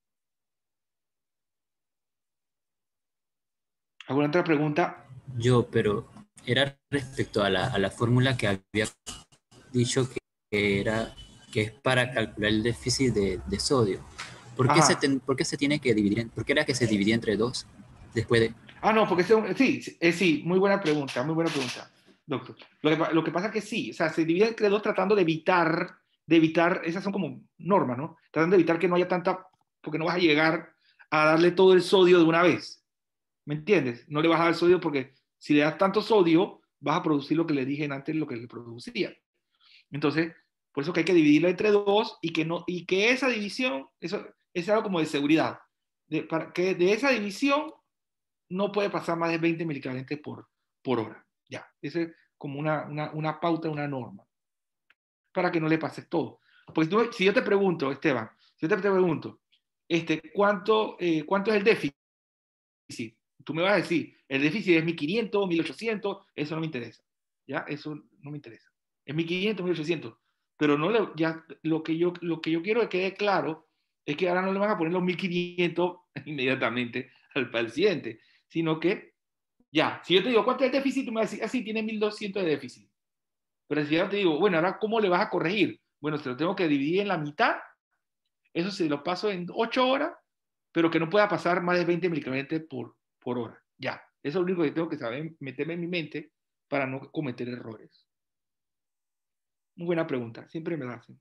¿Alguna otra pregunta? Yo, pero era respecto a la, a la fórmula que había dicho que, que, era, que es para calcular el déficit de, de sodio. ¿Por qué, se ten, ¿Por qué se tiene que dividir? ¿Por qué era que se dividía entre dos? Después de... Ah, no, porque ese- sí, sí, eh, sí, muy buena pregunta, muy buena pregunta, doctor. Lo que, pa- lo que pasa es que sí, o sea, se divide entre dos tratando de evitar, de evitar, esas son como normas, ¿no? Tratando de evitar que no haya tanta, porque no vas a llegar a darle todo el sodio de una vez, ¿me entiendes? No le vas a dar sodio porque si le das tanto sodio, vas a producir lo que le dije antes, lo que le producía. Entonces, por eso que hay que dividirlo entre dos y que, no, y que esa división, eso es algo como de seguridad, de, para que de esa división no puede pasar más de veinte milicavalentes por, por hora. Ya, esa es como una, una, una pauta, una norma, para que no le pases todo. Porque tú, si yo te pregunto, Esteban, si yo te pregunto, este, ¿cuánto, eh, ¿cuánto es el déficit? Tú me vas a decir, el déficit es mil quinientos, mil ochocientos, eso no me interesa. ¿Ya? Eso no me interesa. Es mil quinientos, mil ochocientos. Pero no le, ya, lo, que yo, lo que yo quiero que quede claro es que ahora no le van a poner los mil quinientos inmediatamente al paciente, sino que, ya, si yo te digo, ¿cuánto es el déficit? Tú me vas a decir, así, tiene mil doscientos de déficit. Pero si yo te digo, bueno, ahora, ¿cómo le vas a corregir? Bueno, se lo tengo que dividir en la mitad, eso se lo paso en ocho horas, pero que no pueda pasar más de veinte milicavalentes por, por hora. Ya, eso es lo único que tengo que saber, meterme en mi mente para no cometer errores. Muy buena pregunta, siempre me la hacen.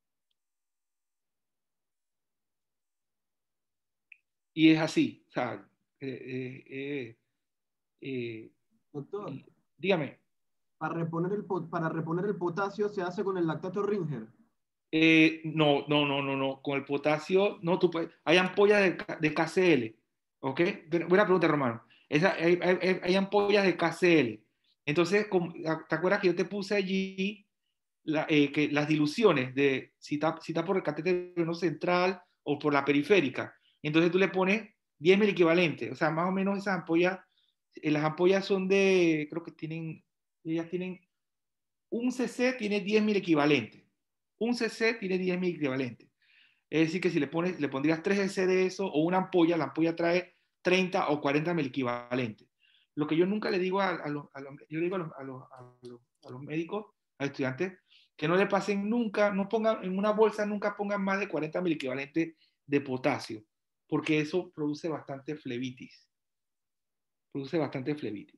Y es así, o sea, eh, eh, eh, Doctor, dígame. para reponer, el, po- para reponer el potasio se hace con el lactato Ringer. Eh, no, no, no, no, no. Con el potasio, no, tú puedes. Hay ampollas de, K- de K C L. ¿Ok? Buena pregunta, Romano. Esa, hay, hay- hay ampollas de K C L. Entonces, como- ¿te acuerdas que yo te puse allí la- eh, que las diluciones de si está, si está por el catéter venoso central o por la periférica? Entonces tú le pones diez mil equivalentes. O sea, más o menos esas ampollas, eh, las ampollas son de, creo que tienen, ellas tienen, un C C tiene diez mil equivalentes. Un C C tiene diez mil equivalentes. Es decir, que si le, pones, le pondrías tres C C de eso o una ampolla, la ampolla trae treinta o cuarenta mil equivalentes. Lo que yo nunca le digo a, a, los, a los, yo le digo a los, a, los, a, los, a los médicos, a los estudiantes, que no le pasen nunca, no pongan en una bolsa, nunca pongan más de cuarenta mil equivalentes de potasio, porque eso produce bastante flebitis. Produce bastante flebitis.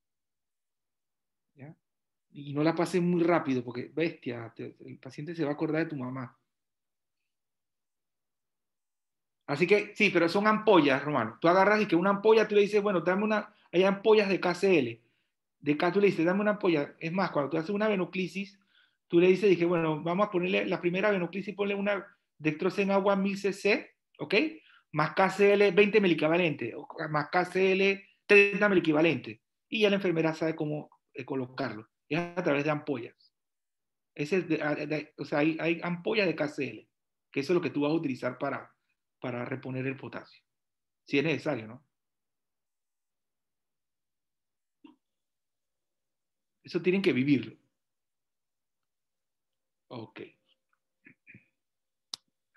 ¿Ya? Y no la pasen muy rápido, porque bestia, te, el paciente se va a acordar de tu mamá. Así que sí, pero son ampollas, Romano. Tú agarras y que una ampolla, tú le dices, bueno, dame una, hay ampollas de K C L. De K, tú le dices, dame una ampolla. Es más, cuando tú haces una venoclisis, tú le dices, dije, bueno, vamos a ponerle la primera venoclisis, ponle una dextrosa agua mil C C, ¿ok? Más K C L veinte milicavalente, más K C L treinta milicavalente. Y ya la enfermera sabe cómo eh, colocarlo. Es a través de ampollas. Ese es de, de, de, o sea, hay, hay ampollas de K C L, que eso es lo que tú vas a utilizar para, para reponer el potasio. Si es necesario, ¿no? Eso tienen que vivirlo. Ok.